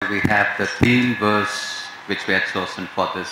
we have the theme verse which we had chosen for this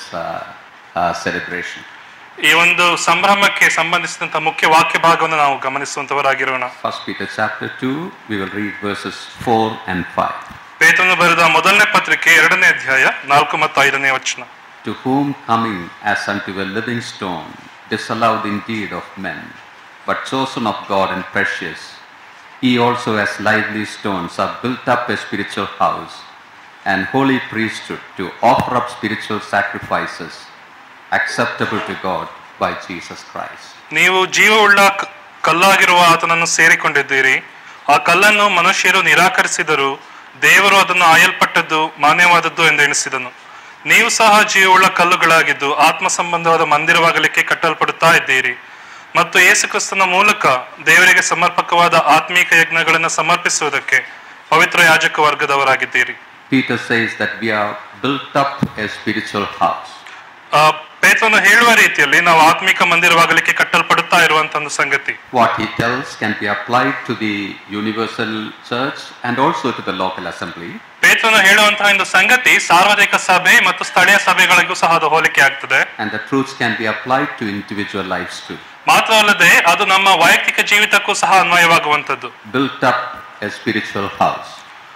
celebration. ಈ ಒಂದು ಸಂಭ್ರಮಕ್ಕೆ ಸಂಬಂಧಿಸಿದಂತಹ ಮುಖ್ಯ ವಾಕ್ಯ ಭಾಗವನ್ನು ನಾವು ಗಮನಿಸುವಂತವರಾಗಿರೋಣ. 1 Peter chapter 2, we will read verses 4 and 5. ಪೇತ್ರನು ಬರೆದ ಮೊದಲನೇ ಪತ್ರಿಕೆ 2ನೇ ಅಧ್ಯಾಯ 4 ಮತ್ತು 5ನೇ ವಚನ. To whom coming as unto a living stone, disallowed indeed of men, but chosen of God and precious, ye also as lively stones are built up a spiritual house and holy priesthood to offer up spiritual sacrifices acceptable to God by Jesus Christ. ನೀವು ಜೀವವುಳ್ಳ ಕಲ್ಲಾಗಿರುವ ಆತನನ್ನು ಸೇರಿಕೊಂಡಿದ್ದೀರಿ. ಆ ಕಲ್ಲನ್ನು ಮನುಷ್ಯರು ನಿರಾಕರಿಸಿದರು, ದೇವರು ಅದನ್ನು ಆಯಲ್ಪಟ್ಟದ್ದು ಮಾನ್ಯವಾದದ್ದು ಎಂದು ಎಣಿಸಿದನು. ನೀವು ಸಹ ಜೀವವುಳ್ಳ ಕಲ್ಲುಗಳಾಗಿದ್ದು ಆತ್ಮ ಸಂಬಂಧವಾದ ಮಂದಿರವಾಗಲಿಕ್ಕೆ ಕಟ್ಟಲ್ಪಡುತ್ತಾ ಇದ್ದೀರಿ ಮತ್ತು ಯೇಸು ಕ್ರಿಸ್ತನ ಮೂಲಕ ದೇವರಿಗೆ ಸಮರ್ಪಕವಾದ ಆತ್ಮೀಕ ಯಜ್ಞಗಳನ್ನು ಸಮರ್ಪಿಸುವುದಕ್ಕೆ ಪವಿತ್ರ ಯಾಜಕ ವರ್ಗದವರಾಗಿದ್ದೀರಿ. Peter says that we are built up a spiritual house. ಪೇತ್ರನು ಹೇಳುವ ರೀತಿಯಲ್ಲಿ ನಾವು ಆತ್ಮಿಕ ಮಂದಿರವಾಗಲಿಕ್ಕೆ ಕಟ್ಟಲ್ಪಡುತ್ತಾ ಇರುವಂತಹ ಒಂದು ಸಂಗತಿ. What he tells can be applied to the universal church and also to the local assembly. ಪೇತ್ರನು ಹೇಳುವಂತಹ ಒಂದು ಸಂಗತಿ ಸಾರ್ವಜನಿಕ ಸಭೆ ಮತ್ತು ಸ್ಥಳೀಯ ಸಭೆಗಳಿಗೂ ಸಹ ಅದು ಹೋಲಿಕೆ ಆಗ್ತದೆ. And the truths can be applied to individual lives too. ಮಾತ್ರವಲ್ಲದೆ ಅದು ನಮ್ಮ ವೈಯಕ್ತಿಕ ಜೀವಿತಕ್ಕೂ ಸಹ ಅನ್ವಯವಾಗುವಂತದ್ದು. Built up a spiritual house.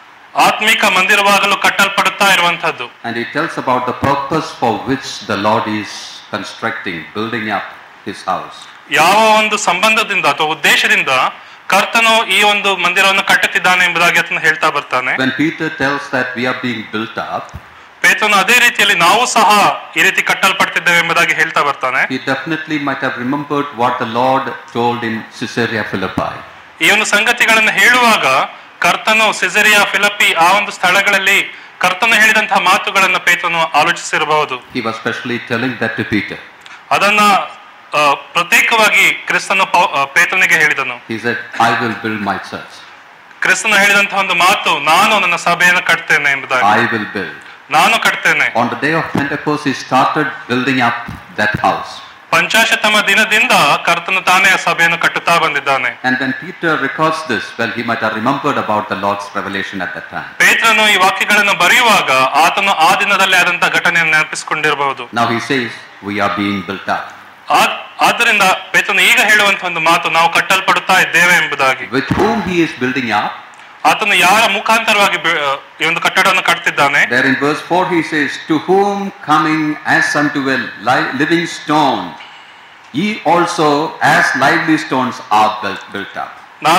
ಆತ್ಮಿಕ ಮಂದಿರವಾಗಲು ಕಟ್ಟಲ್ಪಡುತ್ತಾ ಇರುವಂತದ್ದು. And he tells about the purpose for which the Lord is constructing, building up his house. ಯಾವ ಒಂದು ಸಂಬಂಧದಿಂದ ಅಥವಾ ಉದ್ದೇಶದಿಂದ ಕರ್ತನು ಈ ಒಂದು ಮಂದಿರವನ್ನು ಕಟ್ಟುತ್ತಿದ್ದಾನೆ ಎಂಬುದಾಗಿ ಆತನು ಹೇಳ್ತಾ ಬರ್ತಾನೆ. When Peter tells that we are being built up, ಪೇತ್ರನು ಅದೇ ರೀತಿಯಲ್ಲಿ ನಾವು ಸಹ ಈ ರೀತಿ ಕಟ್ಟಲ್ಪಡ್ತಿದ್ದೇವೆ ಎಂಬುದಾಗಿ ಹೇಳ್ತಾ ಬರ್ತಾನೆ. he definitely might have remembered what the Lord told in Caesarea Philippi. ಈ ಒಂದು ಸಂಗತಿಗಳನ್ನು ಹೇಳುವಾಗ ಕರ್ತನು ಸಿಸೇರಿಯಾ ಫಿಲಿಪ್ಪಿ ಆ ಒಂದು ಸ್ಥಳಗಳಲ್ಲಿ ಕರ್ತನು ಹೇಳಿದಂತಹ ಮಾತುಗಳನ್ನು ಪೇತ್ರನು ಆಲೋಚಿಸಿರಬಹುದು. He was specially telling that to Peter. ಅದನ್ನ ಪ್ರತ್ಯೇಕವಾಗಿ ಕ್ರಿಸ್ತನು ಪೇತ್ರನಿಗೆ ಹೇಳಿದನು. He said, I will build my church. ಕ್ರಿಸ್ತನು ಹೇಳಿದಂತಹ ಒಂದು ಮಾತು, ನಾನು ನನ್ನ ಸಭೆಯನ್ನು ಕಟ್ತೇನೆ ಎಂಬುದಾಗಿ. I will build. ನಾನು ಕಟ್ತೇನೆ. On the day of Pentecost, he started building up that house. ಪಂಚಾಶತಮ ದಿನದಿಂದ ಕರ್ತನು ತಾನೇ ಆ ಸಭೆಯನ್ನು ಕಟ್ಟುತ್ತಾ ಬಂದಿದ್ದಾನೆ. And when Peter records this, well, he might have remembered about the Lord's revelation at that time. ಪೇತ್ರನು ಈ ವಾಕ್ಯಗಳನ್ನು ಬರೆಯುವಾಗ ಆತನು ಆ ದಿನದಲ್ಲಿ ಆದಂತಹ ಘಟನೆಯನ್ನು ನೆನಪಿಸಿಕೊಂಡಿರಬಹುದು. Now he says, we are being built up. ಆದ್ದರಿಂದ ಪೇತ್ರನು ಈಗ ಹೇಳುವಂತಹ ಒಂದು ಮಾತು, ನಾವು ಕಟ್ಟಲ್ಪಡುತ್ತಾ ಇದ್ದೇವೆ ಎಂಬುದಾಗಿ. With whom he is building up? ಆತನು ಯಾರ ಮುಖಾಂತರವಾಗಿ ಈ ಒಂದು ಕಟ್ಟಡವನ್ನು ಕಟ್ಟುತ್ತಿದ್ದಾನೆ? There in verse 4 he says, to whom coming as unto a living stone, ye also as lively stones are built up.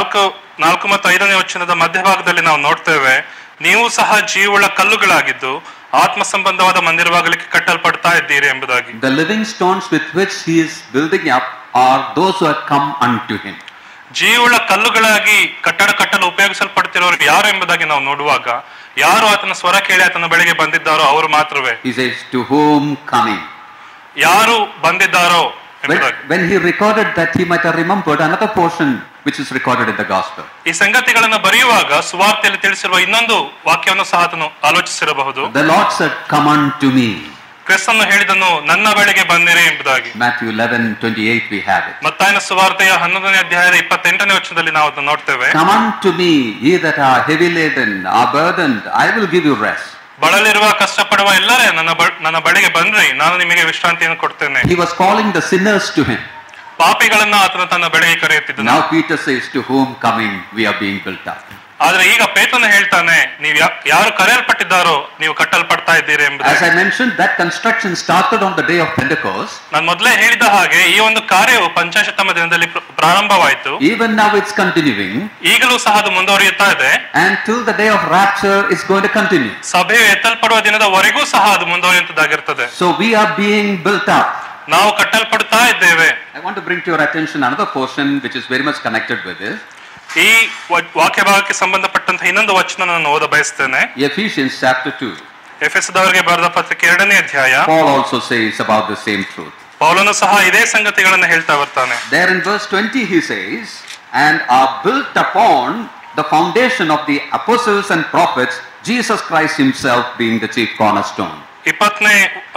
4 ಮತ್ತು 5ನೇ ವಚನದ ಮಧ್ಯಭಾಗದಲ್ಲಿ ನಾವು ನೋಡ್ತೇವೆ, ನೀವು ಸಹ ಜೀವವುಳ್ಳ ಕಲ್ಲುಗಳಾಗಿದ್ದು ಆತ್ಮ ಸಂಬಂಧವಾದ ಮಂದಿರವಾಗಲಿಕ್ಕೆ ಕಟ್ಟಲ್ಪಡ್ತಾ ಇದ್ದೀರಿ ಎಂಬುದಾಗಿ. The living stones with which he is building up are those who have come unto him. ಜೀವವುಳ್ಳ ಕಲ್ಲುಗಳಾಗಿ ಕಟ್ಟಡ ಕಟ್ಟಲು ಉಪಯೋಗಿಸಲ್ಪಡ್ತಿರೋರು ಯಾರು ಎಂಬುದಾಗಿ ನಾವು ನೋಡುವಾಗ, ಯಾರು ಆತನ ಸ್ವರ ಕೇಳಿ ಆತನ ಬಳಿಗೆ ಬಂದಿದ್ದಾರೋ ಅವರು ಮಾತ್ರವೇ. He says, to whom coming. ಯಾರು ಬಂದಿದ್ದಾರೋ ಎಂಬುದಾಗಿ. When he recorded that, he might have remembered another portion which is recorded in the gospel. ಈ ಸಂಗತಿಗಳನ್ನು ಬರೆಯುವಾಗ ಸುವಾರ್ತೆಯಲ್ಲಿ ತಿಳಿಸಿರುವ ಇನ್ನೊಂದು ವಾಕ್ಯವನ್ನು ಸಹ ಆತನು ಆಲೋಚಿಸಿರಬಹುದು. The Lord said, come unto me. ಕ್ರಿಸ್ತನು ಹೇಳಿದನು, ನನ್ನ ಬಳಿಗೆ ಬಂದಿರಿ ಎಂಬುದಾಗಿ. Matthew 11:28 we have it. ಮತ್ತಾಯನ ಸುವಾರ್ತೆಯ 11ನೇ ಅಧ್ಯಾಯದ 28ನೇ ವಚನದಲ್ಲಿ ನಾವು ಅದನ್ನು ನೋಡ್ತೇವೆ. Come unto me, ye that are heavy laden, are burdened, I will give you rest. ಬಳಲಿರುವ ಕಷ್ಟಪಡುವ ಎಲ್ಲರೇ ನನ್ನ ಬಳಿಗೆ ಬಂದ್ರಿ, ನಾನು ನಿಮಗೆ ವಿಶ್ರಾಂತಿಯನ್ನು ಕೊಡ್ತೇನೆ. He was calling the sinners to him. ಪಾಪಿಗಳನ್ನ ಆತನು ತನ್ನ ಬಳಿಗೆ ಕರೆಯುತ್ತಿದ್ದನು. Now Peter says, to whom coming we are being built up. ಆದ್ರೆ ಈಗ ಪೇತ್ರನು ಹೇಳ್ತಾನೆ, ನೀವು ಯಾರು ಕರೆಯಲ್ಪಟ್ಟಿದ್ದಾರೋ ನೀವು ಕಟ್ಟಲ್ಪಡ್ತಾ ಇದ್ದೀರಿ ಎಂಬುದು. As I mentioned, that construction started on the day of Pentecost. ನಾನು ಮೊದಲೇ ಹೇಳಿದ ಹಾಗೆ ಈ ಒಂದು ಕಾರ್ಯವು ಪಂಚಾಶತಮ ದಿನದಲ್ಲಿ ಪ್ರಾರಂಭವಾಯಿತು. Even now it's continuing. ಈಗಲೂ ಸಹ ಅದು ಮುಂದುವರಿಯುತ್ತಾ ಇದೆ. And till the day of rapture it's going to continue. ಸಭೆಯು ಎತ್ತಲ್ಪಡುವ ದಿನದವರೆಗೂ ಸಹ ಅದು ಮುಂದುವರಿಯುವಂತದ್ದಾಗಿರುತ್ತದೆ. So we are being built up. ನಾವು ಕಟ್ಟಲ್ಪಡ್ತಾ ಇದ್ದೇವೆ. I want to bring to your attention another portion which is very much connected with this. ಈ ವಾಕ್ಯ ಭಾಗಕ್ಕೆ ಸಂಬಂಧಪಟ್ಟಂತಹ ಇನ್ನೊಂದು ವಚನ ನಾನು ಓದ ಬಯಸ್ತೇನೆ. Ephesians chapter 2. ಎಫೆಸದವರಿಗೆ ಬರೆದ ಪತ್ರಿಕೆ 2ನೇ ಅಧ್ಯಾಯ. Paul also says about the same truth. ಪೌಲನು ಸಹ ಇದೇ ಸಂಗತಿಗಳನ್ನು ಹೇಳ್ತಾ ಬರ್ತಾನೆ. There in verse 20 he says, and are built upon the foundation of the apostles and prophets, Jesus Christ himself being the chief cornerstone. 20ನೇ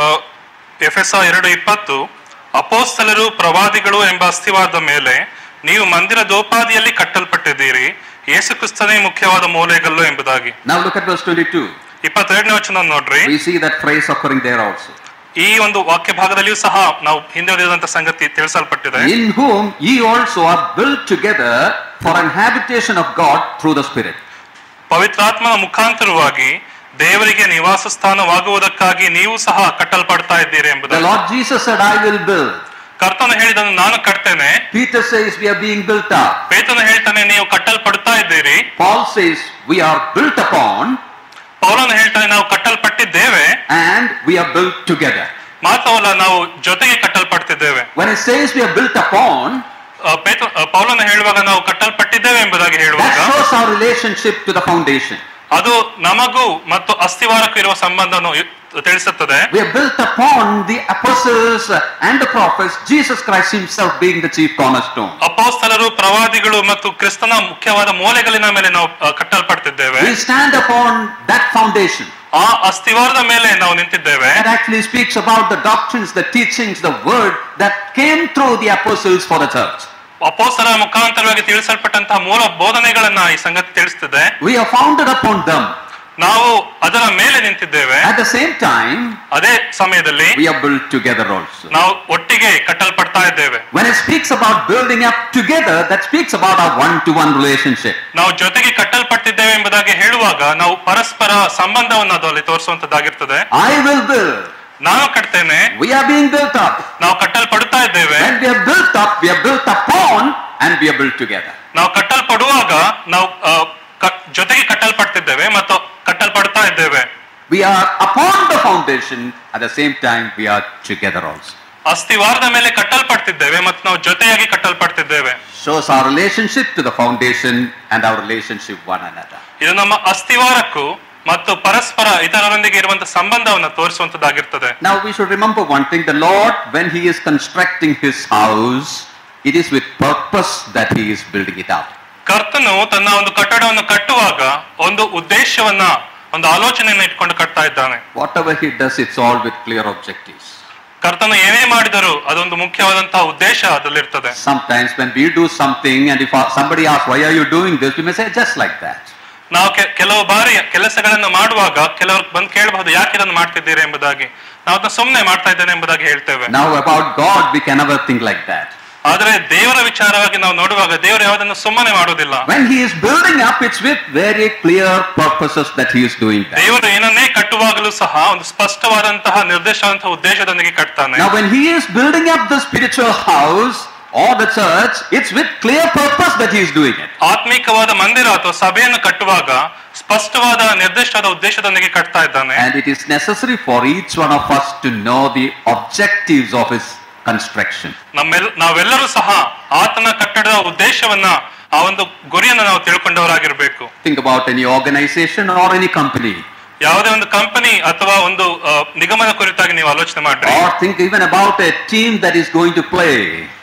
ಎಫೆಸ 2:20 ಅಪೊಸ್ತಲರು ಪ್ರವಾದಿಗಳು ಎಂಬ ಅಸ್ತಿವಾರದ ಮೇಲೆ ನೀವು ಮಂದಿರದೋಪಾದಿಯಲ್ಲಿ ಕಟ್ಟಲ್ಪಟ್ಟಿದ್ದೀರಿ, ಯೇಸು ಕ್ರಿಸ್ತನೇ ಮುಖ್ಯವಾದ ಮೂಲೆಗಲ್ಲು ಎಂಬುದಾಗಿ. Now look at verse 22. 22ನೇ ವಚನ ನೋಡ್ರಿ. We see that phrase occurring there also. ಈ ಒಂದು ವಾಕ್ಯ ಭಾಗದಲ್ಲಿಯೂ ಸಹ ನಾವು ಹಿಂದೆ ಓದಿದಂತ ಸಂಗತಿ ತಿಳಿಸಲ್ಪಟ್ಟಿದೆ. In whom ye also are built together for an habitation of God through the Spirit. ಪವಿತ್ರಾತ್ಮನ ಮುಖಾಂತರವಾಗಿ ದೇವರಿಗೆ ನಿವಾಸ ಸ್ಥಾನವಾಗುವುದಕ್ಕಾಗಿ ನೀವು ಸಹ ಕಟ್ಟಲ್ಪಡ್ತಾ ಇದ್ದೀರಿ The ಎಂಬುದು. Lord Jesus said, I will build. ಕರ್ತನು ಹೇಳಿದನು ನಾನು ಕಟ್ತೇನೆ. Peter says we are being built up. ಪೇತ್ರನು ಹೇಳ್ತಾನೆ ನೀವು ಕಟ್ಟಲ್ಪಡ್ತಾ ಇದ್ದೀರಿ. Paul says we are built upon ಪೌಲನು ಹೇಳ್ತಾನೆ ನಾವು ಕಟ್ಟಲ್ಪಟ್ಟಿದ್ದೇವೆ and we are built together. ಮಾತ್ರವಲ್ಲ ನಾವು ಜೊತೆಗೆ ಕಟ್ಟಲ್ಪಡ್ತಿದ್ದೇವೆ. When it says we are built upon, ಪೌಲನು ಹೇಳುವಾಗ ನಾವು ಕಟ್ಟಲ್ಪಟ್ಟಿದ್ದೇವೆ ಎಂಬುದಾಗಿ that ಹೇಳುವಾಗ shows our relationship to the foundation. ಅದು ನಮಗೂ ಮತ್ತು ಅಸ್ಥಿವಾರಕ್ಕೂ ಇರುವ ಸಂಬಂಧವನ್ನು ತಿಳಿಸುತ್ತದೆ. We are built upon the apostles and the prophets, Jesus Christ himself being the chief cornerstone. ಅಪೊಸ್ತಲರು, ಪ್ರವಾದಿಗಳು ಮತ್ತು ಕ್ರಿಸ್ತನ ಮುಖ್ಯವಾದ ಮೂಲೆಗಲ್ಲಿನ ಮೇಲೆ ನಾವು ಕಟ್ಟಲ್ಪಡ್ತಿದ್ದೇವೆ. We stand upon that foundation. ಆ ಅಸ್ಥಿವಾರದ ಮೇಲೆ ನಾವು ನಿಂತಿದ್ದೇವೆ. That actually speaks about the doctrines, the teachings, the word that came through the apostles for the church. ಅಪೊಸ್ತಲರ ಮುಖಾಂತರವಾಗಿ ತಿಳಿಸಲ್ಪಟ್ಟಂತಹ ಮೂಲ ಬೋಧನೆಗಳನ್ನ ಈ ಸಂಗತಿ ತಿಳಿಸುತ್ತದೆ. We are founded upon them. ನಾವು ಅದರ ಮೇಲೆ ನಿಂತಿದ್ದೇವೆ. At the same time, ಅದೇ ಸಮಯದಲ್ಲಿ we are built together also. ನಾವು ಒಟ್ಟಿಗೆ ಕಟ್ಟಲ್ಪಡ್ತಾ ಇದ್ದೇವೆ. When it speaks about building up together, that speaks about our one-to-one relationship. ನಾವು ಜೊತೆಗೆ ಕಟ್ಟಲ್ಪಟ್ಟಿದ್ದೇವೆ ಎಂಬುದಾಗಿ ಹೇಳುವಾಗ ನಾವು ಪರಸ್ಪರ ಸಂಬಂಧವನ್ನು ಅದರಲ್ಲಿ ತೋರಿಸುವಂತದ್ದಾಗಿರ್ತದೆ. I will build. ನಾನು ಕಟ್ತೇನೆ. We are being built up. ನಾವು ಕಟ್ಟಲ್ಪಡ್ತಾ ಇದ್ದೇವೆ. When we are built up, we are built upon and we are built together. ನಾವು ಕಟ್ಟಲ್ಪಡುವಾಗ ನಾವು ಜೊತೆಗೆ ಕಟ್ಟಲ್ಪಡ್ತಿದ್ದೇವೆ ಮತ್ತು ಕಟ್ಟಲ್ಪಡ್ತಾ ಇದ್ದೇವೆ. We are upon the foundation, at the same time we are together also. ಅಸ್ಥಿವಾರದ ಮೇಲೆ ಕಟ್ಟಲ್ಪಡ್ತಿದ್ದೇವೆ ಮತ್ತು ನಾವು ಜೊತೆಯಾಗಿ ಕಟ್ಟಲ್ಪಡ್ತಿದ್ದೇವೆ. Shows our relationship to the foundation and our relationship one another. ಇದು ನಮ್ಮ ಅಸ್ಥಿವಾರಕ್ಕೂ ಮತ್ತು ಪರಸ್ಪರ ಇತರರೊಂದಿಗೆ ಇರುವಂತಹ ಸಂಬಂಧವನ್ನು ತೋರಿಸುವಂತದ್ದಾಗಿರ್ತದೆ. Now we should remember one thing, the Lord, when he is constructing his house, it is with purpose that he is building it up. ಕರ್ತನು ತನ್ನ ಒಂದು ಕಟ್ಟಡವನ್ನು ಕಟ್ಟುವಾಗ ಒಂದು ಉದ್ದೇಶವನ್ನ, ಒಂದು ಆಲೋಚನೆಯನ್ನು ಇಟ್ಕೊಂಡು ಕಟ್ತಾ ಇದ್ದಾನೆ. Whatever he does, it's all with clear objectives. ಕರ್ತನು ಏನೇ ಮಾಡಿದರೂ ಅದೊಂದು ಮುಖ್ಯವಾದಂತಹ ಉದ್ದೇಶ ಅದರಲ್ಲಿರ್ತದೆ. Sometimes when we do something and if somebody asks, why are you doing this? We may say, just like that. ನಾವು ಕೆಲವು ಬಾರಿ ಕೆಲಸಗಳನ್ನು ಮಾಡುವಾಗ ಕೆಲವರು ಬಂದು ಕೇಳಬಹುದು, ಯಾಕೆ ಇದನ್ನು ಮಾಡ್ತಿದ್ದೀರಿ ಎಂಬುದಾಗಿ. ನಾವು ಅದನ್ನ ಸುಮ್ಮನೆ ಮಾಡ್ತಾ ಇದ್ದೇನೆ ಎಂಬುದಾಗಿ ಹೇಳ್ತೇವೆ. Now about God, we can never think like that. ಆದರೆ ದೇವರ ವಿಚಾರವಾಗಿ ನಾವು ನೋಡುವಾಗ ದೇವರು ಯಾವುದನ್ನು ಸುಮ್ಮನೆ ಮಾಡುವುದಿಲ್ಲ. When he is building up, it's with very clear purposes that he is doing that. ದೇವರು ಏನನ್ನೇ ಕಟ್ಟುವಾಗಲೂ ಸಹ ಒಂದು ಸ್ಪಷ್ಟವಾದಂತಹ ನಿರ್ದೇಶನದಂತಹ ಉದ್ದೇಶದೊಂದಿಗೆ ಕಟ್ತಾನೆ. Now when he is building up the spiritual house or the church, it's with clear purpose that he is doing it. ಆತ್ಮಿಕವಾದ ಮಂದಿರ ಅಥವಾ ಸಭೆಯನ್ನು ಕಟ್ಟುವಾಗ ಸ್ಪಷ್ಟವಾದ ನಿರ್ದಿಷ್ಟವಾದ ಉದ್ದೇಶದೊಂದಿಗೆ ಕಟ್ತಾ ಇದ್ದಾನೆ. And it is necessary for each one of us to know the objectives of his construction. ನಾವೆಲ್ಲರೂ ಸಹ ಆತನ ಕಟ್ಟಡದ ಉದ್ದೇಶವನ್ನ, ಆ ಒಂದು ಗುರಿಯನ್ನು ನಾವು ತಿಳ್ಕೊಂಡವರಾಗಿರ್ಬೇಕು. Think about any organization or any company. ಯಾವುದೇ ಒಂದು ಕಂಪನಿ ಅಥವಾ ಒಂದು ನಿಗಮದ ಕುರಿತಾಗಿ ನೀವು ಆಲೋಚನೆ ಮಾಡ್ರಿ. Or think even about a team that is going to play.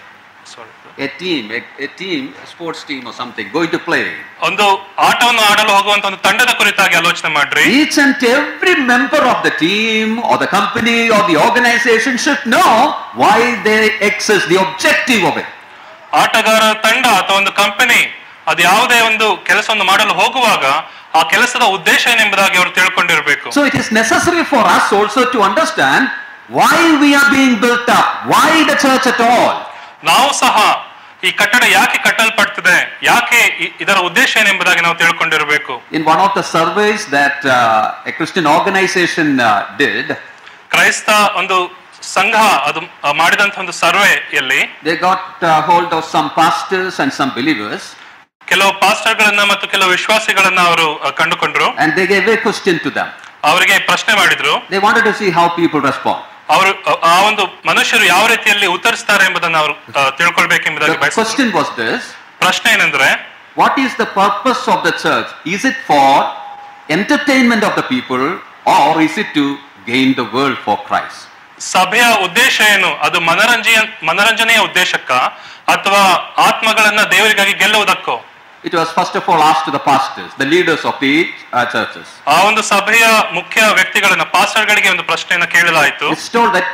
A team, a sports team or something going to play. ಒಂದು ಆಟವನ್ನು ಆಡಲು ಹೋಗುವಂತ ಒಂದು ತಂಡದ ಕುರಿತಾಗಿ ಆಲೋಚನೆ ಮಾಡ್ರಿ. Each and every member of the team or the company or the organization should know why they exist, the objective of it. ಆಟಗಾರ ತಂಡ ಅಥವಾ ಒಂದು ಕಂಪನಿ ಅದು ಯಾವುದೇ ಒಂದು ಕೆಲಸವನ್ನು ಮಾಡಲು ಹೋಗುವಾಗ ಆ ಕೆಲಸದ ಉದ್ದೇಶ ಏನೆಂಬುದಾಗಿ ಅವರು ತಿಳ್ಕೊಂಡಿರಬೇಕು. So it is necessary for us also to understand why we are being built up, why the church at all. ನಾವು ಸಹ ಈ ಕಟ್ಟಡ ಯಾಕೆ ಕಟ್ಟಲ್ಪಡ್ತಿದೆ, ಯಾಕೆ ಇದರ ಉದ್ದೇಶ ಏನೆಂಬುದಾಗಿ ನಾವು ತಿಳ್ಕೊಂಡಿರಬೇಕು. In one of the surveys that a Christian organization did, ಕ್ರೈಸ್ತ ಒಂದು ಸಂಘ ಅದು ಮಾಡಿದಂತ ಒಂದು ಸರ್ವೆಯಲ್ಲಿ they got hold of some pastors and some believers. ಕೆಲವು ಪಾಸ್ಟರ್ಗಳನ್ನ ಮತ್ತು ಕೆಲವು ವಿಶ್ವಾಸಿಗಳನ್ನ ಅವರು ಕಂಡುಕೊಂಡ್ರು. And they gave a question to them. ಅವರಿಗೆ ಪ್ರಶ್ನೆ ಮಾಡಿದ್ರು. They wanted to see how people respond. ಅವರು ಆ ಒಂದು ಮನುಷ್ಯರು ಯಾವ ರೀತಿಯಲ್ಲಿ ಉತ್ತರಿಸ್ತಾರೆ ಎಂಬುದನ್ನು ಅವರು ತಿಳ್ಕೊಳ್ಬೇಕೆಂಬುದಾಗಿ The question was this. ಪ್ರಶ್ನೆ ಏನಂದ್ರೆ, what is the purpose of the church? Is it for entertainment of the people or is it to gain the world for Christ? ಸಭೆಯ ಉದ್ದೇಶ ಏನು? ಅದು ಮನರಂಜನೆಯ ಉದ್ದೇಶಕ್ಕ ಅಥವಾ ಆತ್ಮಗಳನ್ನ ದೇವರಿಗಾಗಿ ಗೆಲ್ಲುವುದಕ್ಕೋ? It was first of all asked to the pastors, the leaders of the churches. ಆ ಒಂದು ಸಭೆಯ ಮುಖ್ಯ ವ್ಯಕ್ತಿಗಳನ್ನ, ಪಾಸ್ಟರ್ಗಳಿಗೆ ಒಂದು ಪ್ರಶ್ನೆಯನ್ನು ಕೇಳಲಾಯಿತು. It's told that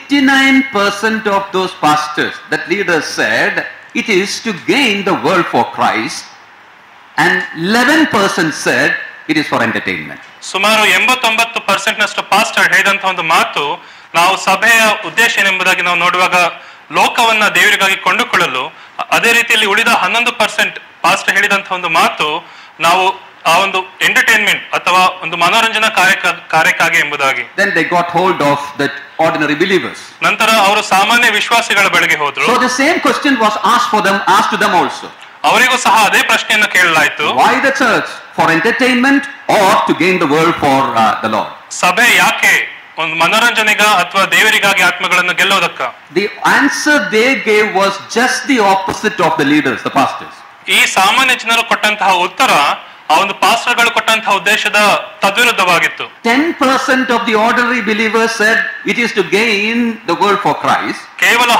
89% of those pastors, that leaders said, it is to gain the world for Christ, and 11% said it is for entertainment. ಸುಮಾರು 89% ನಷ್ಟು pastor ಹೇಳಿದಂತಹ ಒಂದು ಮಾತು, ನಾವು ಸಭೆಯ ಉದ್ದೇಶ ಏನೆಂಬುದಾಗಿ ನಾವು ನೋಡುವಾಗ ಲೋಕವನ್ನ ದೇವರಿಗಾಗಿ ಕೊಂಡುಕೊಳ್ಳಲು, ಅದೇ ರೀತಿಯಲ್ಲಿ ಉಳಿದ 11% ಪಾಸ್ಟರ್ ಹೇಳಿದಂತಹ ಒಂದು ಮಾತು ನಾವು ಆ ಒಂದು ಎಂಟರ್ಟೈನ್ಮೆಂಟ್ ಅಥವಾ ಒಂದು ಮನೋರಂಜನಾ ಕಾರ್ಯಕ್ಕಾಗಿ ಎಂಬುದಾಗಿ. Then they got hold of the ordinary believers. ನಂತರ ಅವರು ಸಾಮಾನ್ಯ ವಿಶ್ವಾಸಿಗಳ ಬಳಿಗೆ ಹೋದ್ರು. So the same question was asked to them also. ಅವರಿಗೂ ಸಹ ಅದೇ ಪ್ರಶ್ನೆಯನ್ನು ಕೇಳಲಾಯಿತು. Why the church? For entertainment or to gain the world for the Lord? ಸಭೆ ಯಾಕೆ? ಒಂದು ಮನೋರಂಜನೆಗ ಅಥವಾ ದೇವರಿಗಾಗಿ ಆತ್ಮಗಳನ್ನು ಗೆಲ್ಲುವುದಕ್ಕ? The answer they gave was just the opposite of the leaders, the pastors. ಈ ಸಾಮಾನ್ಯ ಜನರು ಕೊಟ್ಟಂತಹ ಉತ್ತರ ಆ ಒಂದು ಪಾಸ್ಟರ್ಗಳು ಕೊಟ್ಟಂತಹ ಉದ್ದೇಶದ ತದ್ವಿರುದ್ಧವಾಗಿತ್ತು. 10% of the ordinary believers said it is to gain the world for Christ. ಕೇವಲ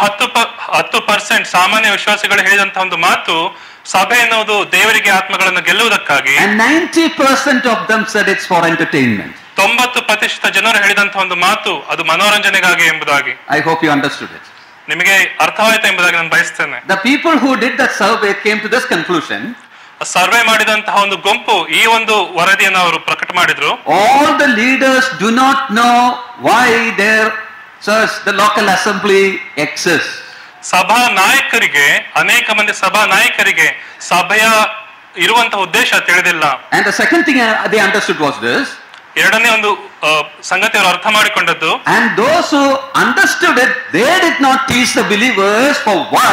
10% ಸಾಮಾನ್ಯ ವಿಶ್ವಾಸಿಗಳು ಹೇಳಿದಂತಹ ಒಂದು ಮಾತು, ಸಭೆ ಎನ್ನುವುದು ದೇವರಿಗೆ ಆತ್ಮಗಳನ್ನು ಗೆಲ್ಲುವುದಕ್ಕಾಗಿ. And 90% of them said it's for entertainment. 90% ಜನರು ಹೇಳಿದಂತಹ ಒಂದು ಮಾತು ಅದು ಮನೋರಂಜನೆಗಾಗಿ ಎಂಬುದಾಗಿ. I hope you understood it. ನಿಮಗೆ ಅರ್ಥವಾಯಿತು ಎಂಬುದಾಗಿ ನಾನು ಬಯಸ್ತೇನೆ. The people who did that survey came to this conclusion. Survey ಮಾಡಿದಂತಹ ಒಂದು ಗುಂಪು ಈ ಒಂದು ವರದಿಯನ್ನು ಅವರು ಪ್ರಕಟ ಮಾಡಿದ್ರು. All the leaders do not know why their church, the local assembly exists. ಸಭಾ ನಾಯಕರಿಗೆ, ಅನೇಕ ಮಂದಿ ಸಭಾ ನಾಯಕರಿಗೆ ಸಭೆಯ ಇರುವಂತಹ ಉದ್ದೇಶ ತಿಳಿದಿಲ್ಲ. And the second thing they understood was this. ಎರಡನೇ ಒಂದು ಸಂಗತಿ ಅವರು ಅರ್ಥ ಮಾಡಿಕೊಂಡದ್ದು, and those who understood it, they did not teach the believers for why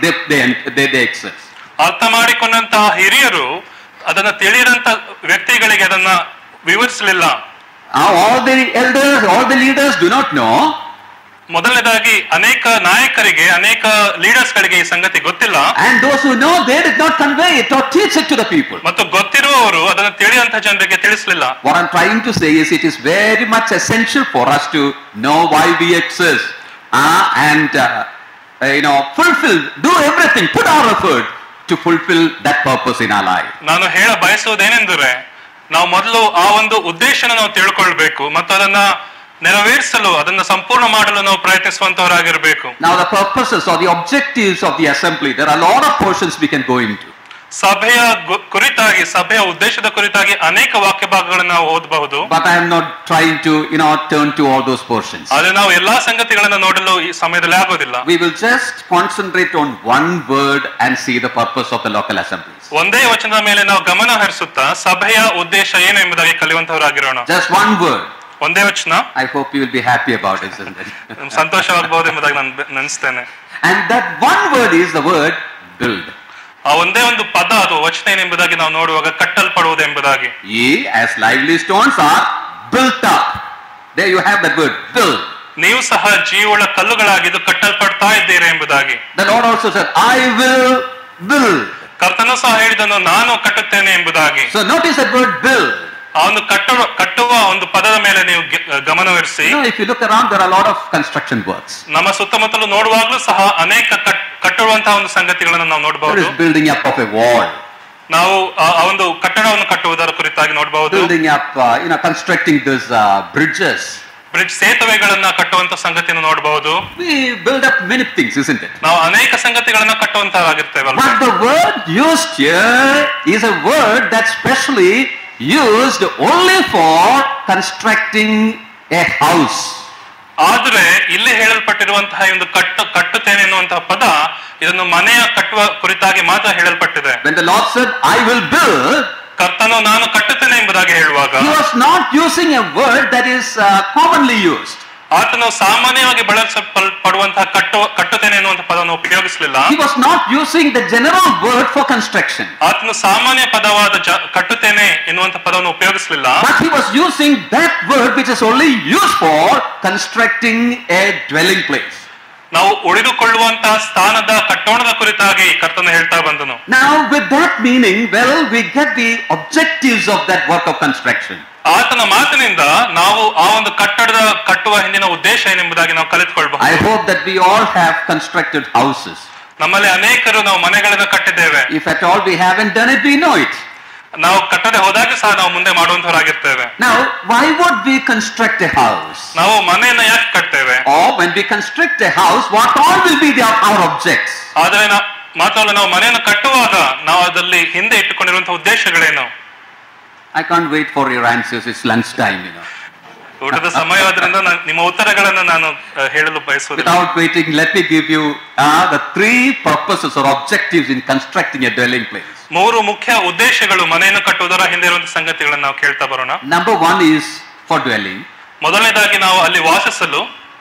they exist. ಅರ್ಥ ಮಾಡಿಕೊಂಡಂತಹ ಹಿರಿಯರು ಅದನ್ನ ತಿಳಿಯದಂತ ವ್ಯಕ್ತಿಗಳಿಗೆ ಅದನ್ನ ವಿವರಿಸಲಿಲ್ಲ. All the elders, all the leaders do not know. ಮೊದಲನೇದಾಗಿ ಅನೇಕ ನಾಯಕರಿಗೆ, ಅನೇಕ ಲೀಡರ್ಸ್ ಗಳಿಗೆ ಈ ಸಂಗತಿ ಗೊತ್ತಿಲ್ಲ. And those who know, they did not convey it or teach it to the people. ಮತ್ತು ಗೊತ್ತಿರುವವರು ಅದನ್ನು ತಿಳಿಯುವಂತ ಜನರಿಗೆ ತಿಳಿಸಲಿಲ್ಲ. What I'm trying to say is it is very much essential for us to know why we exist and fulfill, do everything, put our effort to fulfill that purpose in our life. ನಾನು ಹೇಳ ಬಯಸುವುದೇನೆಂದರೆ, ನಾವು ಮೊದಲು ಆ ಒಂದು ಉದ್ದೇಶನ ನಾವು ತಿಳ್ಕೊಳ್ಬೇಕು ಮತ್ತು ಅದನ್ನ ನೆರವೇರಿಸಲು, ಅದನ್ನು ಸಂಪೂರ್ಣ ಮಾಡಲು ನಾವು ಪ್ರಯತ್ನಿಸುವಂತವರಾಗಿರಬೇಕು. Now the purposes or the objectives of the assembly, there are a lot of portions we can go into. ಸಭೆಯ ಕುರಿತಾಗಿ, ಸಭೆಯ ಉದ್ದೇಶದ ಕುರಿತಾಗಿ ಅನೇಕ ವಾಕ್ಯ ಭಾಗಗಳನ್ನು ನಾವು ಓದಬಹುದು. But I am not trying to turn to all those portions. ಆದರೆ ನಾವು ಎಲ್ಲಾ ಸಂಗತಿಗಳನ್ನು ನೋಡಲು ಈ ಸಮಯದಲ್ಲಿ ಆಗೋದಿಲ್ಲ. We will just concentrate on one word and see the purpose of the local assemblies. ಒಂದೇ ವಚನದ ಮೇಲೆ ನಾವು ಗಮನ ಹರಿಸುತ್ತಾ ಸಭೆಯ ಉದ್ದೇಶ ಏನು ಎಂಬುದಾಗಿ ಕಲಿಯುವಂತವರಾಗಿರೋಣ. Just one word. ಒಂದೇ ವಚನ. I hope you will be happy about it, isn't it? ಸಂತೋಷವಾಗಬಹುದು ಎಂಬುದಾಗಿ ನಾನು ನೆನೆಸ್ತೇನೆ. And that one word is the word build. ಆ ಒಂದೇ ಒಂದು ಪದ, ಅದು ವಚನ ಏನೆಂಬುದಾಗಿ ನಾವು ನೋಡುವಾಗ ಕಟ್ಟಲ್ಪಡುವುದು ಎಂಬುದಾಗಿ. Ye as lively stones are built up. There you have that word, build. ನೀವು ಸಹ ಜೀವಳ ಕಲ್ಲುಗಳಾಗಿದ್ದು ಕಟ್ಟಲ್ಪಡ್ತಾ ಇದ್ದೀರಿ ಎಂಬುದಾಗಿ. The Lord also said, I will build. ಕರ್ತನು ಸಹ ಹೇಳಿದನು, ನಾನು ಕಟ್ಟುತ್ತೇನೆ ಎಂಬುದಾಗಿ. So notice that word build. ಆ ಒಂದು ಕಟ್ಟುವ ಒಂದು ಪದದ ಮೇಲೆ ನೀವು ಗಮನವಿರಿಸಿ. If you look around, there are a lot of construction works. ನಮ್ಮ ಸುತ್ತಮುತ್ತಲು ನೋಡುವಾಗಲೂ ಸಹ ಅನೇಕ ಕಟ್ಟುವಂತಹ ಒಂದು ಸಂಗತಿಗಳನ್ನು ನಾವು ನೋಡಬಹುದು. There is building up of a wall. ನಾವು ಆ ಒಂದು ಕಟ್ಟಡವನ್ನು ಕಟ್ಟುವುದರ ಕುರಿತಾಗಿ ನೋಡಬಹುದು. Building up, constructing these bridges. Bridge, ಸೇತುವೆಗಳನ್ನ ಕಟ್ಟುವಂತ ಸಂಗತಿಯನ್ನು ನೋಡಬಹುದು. We build up many things, isn't it? ನಾವು ಅನೇಕ ಸಂಗತಿಗಳನ್ನ ಕಟ್ಟುವಂತರಾಗಿರ್ತೇವಲ್ಲ. But the word used here is a word that's specially used only for constructing a house. ಆದರೆ ಇಲ್ಲಿ ಹೇಳಲ್ಪಟ್ಟಿರುವಂತಹ ಒಂದು ಕಟ್ಟುತ್ತೇನೆ ಎನ್ನುವಂತಹ ಪದ, ಇದನ್ನು ಮನೆಯ ಕಟ್ಟುವ ಕುರಿತಾಗಿ ಮಾತ್ರ ಹೇಳಲ್ಪಟ್ಟಿದೆ. When the Lord said, I will build, ಕರ್ತನು ನಾನು ಕಟ್ಟುತ್ತೇನೆ ಎಂಬುದಾಗಿ ಹೇಳುವಾಗ he was not using a word that is commonly used. ಆತನು ಸಾಮಾನ್ಯವಾಗಿ ಬಳಸಲ್ಪಡುವಂತಹ ಕಟ್ಟುತ್ತೇನೆ ಎನ್ನುವಂತಹ ಪದವನ್ನು ಉಪಯೋಗಿಸಲಿಲ್ಲ. He was not using the general word for construction. ಆತನು ಸಾಮಾನ್ಯ ಪದವಾದ ಕಟ್ಟುತ್ತೇನೆ ಎನ್ನುವಂತಹ ಪದವನ್ನು ಉಪಯೋಗಿಸಲಿಲ್ಲ. But he was using that word which is only used for constructing a dwelling place. ನಾವು ಉಳಿದುಕೊಳ್ಳುವಂತಹ ಸ್ಥಾನದ ಕಟ್ಟೋಣದ ಕುರಿತಾಗಿ ಕರ್ತನು ಹೇಳ್ತಾ ಬಂದನು. Now with that meaning, we get the objectives of that work of construction. ಆತನ ಮಾತಿನಿಂದ ನಾವು ಆ ಒಂದು ಕಟ್ಟುವ ಹಿಂದಿನ ಉದ್ದೇಶ ಏನೆಂಬುದಾಗಿ ನಾವು ಕಲಿತುಕೊಳ್ಳಬಹುದು. I hope that we all have constructed houses. ನಮ್ಮಲ್ಲಿ ಅನೇಕರು ನಾವು ಮನೆಗಳನ್ನು ಕಟ್ಟಿದ್ದೇವೆ. If at all we haven't done it, we know it. ನಾವು ಕಟ್ಟದೆ ಹೋದಾಗ ಸಹ ನಾವು ಮುಂದೆ ಮಾಡುವಂತವರಾಗಿರ್ತೇವೆ. Now, why would we construct a house? ನಾವು ಮನೆಯನ್ನ ಯಾಕೆ ಕಟ್ತೇವೆ? Or when we construct a house, what all will be our objects? ಆದರೆ ಮಾತ್ರವಲ್ಲ, ನಾವು ಮನೆಯನ್ನು ಕಟ್ಟುವಾಗ ನಾವು ಅದರಲ್ಲಿ ಹಿಂದೆ ಇಟ್ಟುಕೊಂಡಿರುವಂತಹ ಉದ್ದೇಶಗಳೇನು? I can't wait for your answers. It's lunch time, ಊಟದ ಸಮಯವಾದ್ರಿಂದ ನಿಮ್ಮ ಉತ್ತರಗಳನ್ನು ನಾನು ಹೇಳಲು ಬಯಸುವುದಿಲ್ಲ. Without waiting, let me give you the 3 purposes or objectives in constructing a dwelling place. 3 ಮುಖ್ಯ ಉದ್ದೇಶಗಳು ಮನೆಯನ್ನು ಕಟ್ಟುವುದರ ಹಿಂದೆ ಇರುವಂತಹ ಸಂಗತಿಗಳನ್ನು ನಾವು ಕೇಳ್ತಾ ಬರೋಣ. Number 1 is for dwelling. ಮೊದಲನೇದಾಗಿ ನಾವು ಅಲ್ಲಿ ವಾಸಿಸಲು.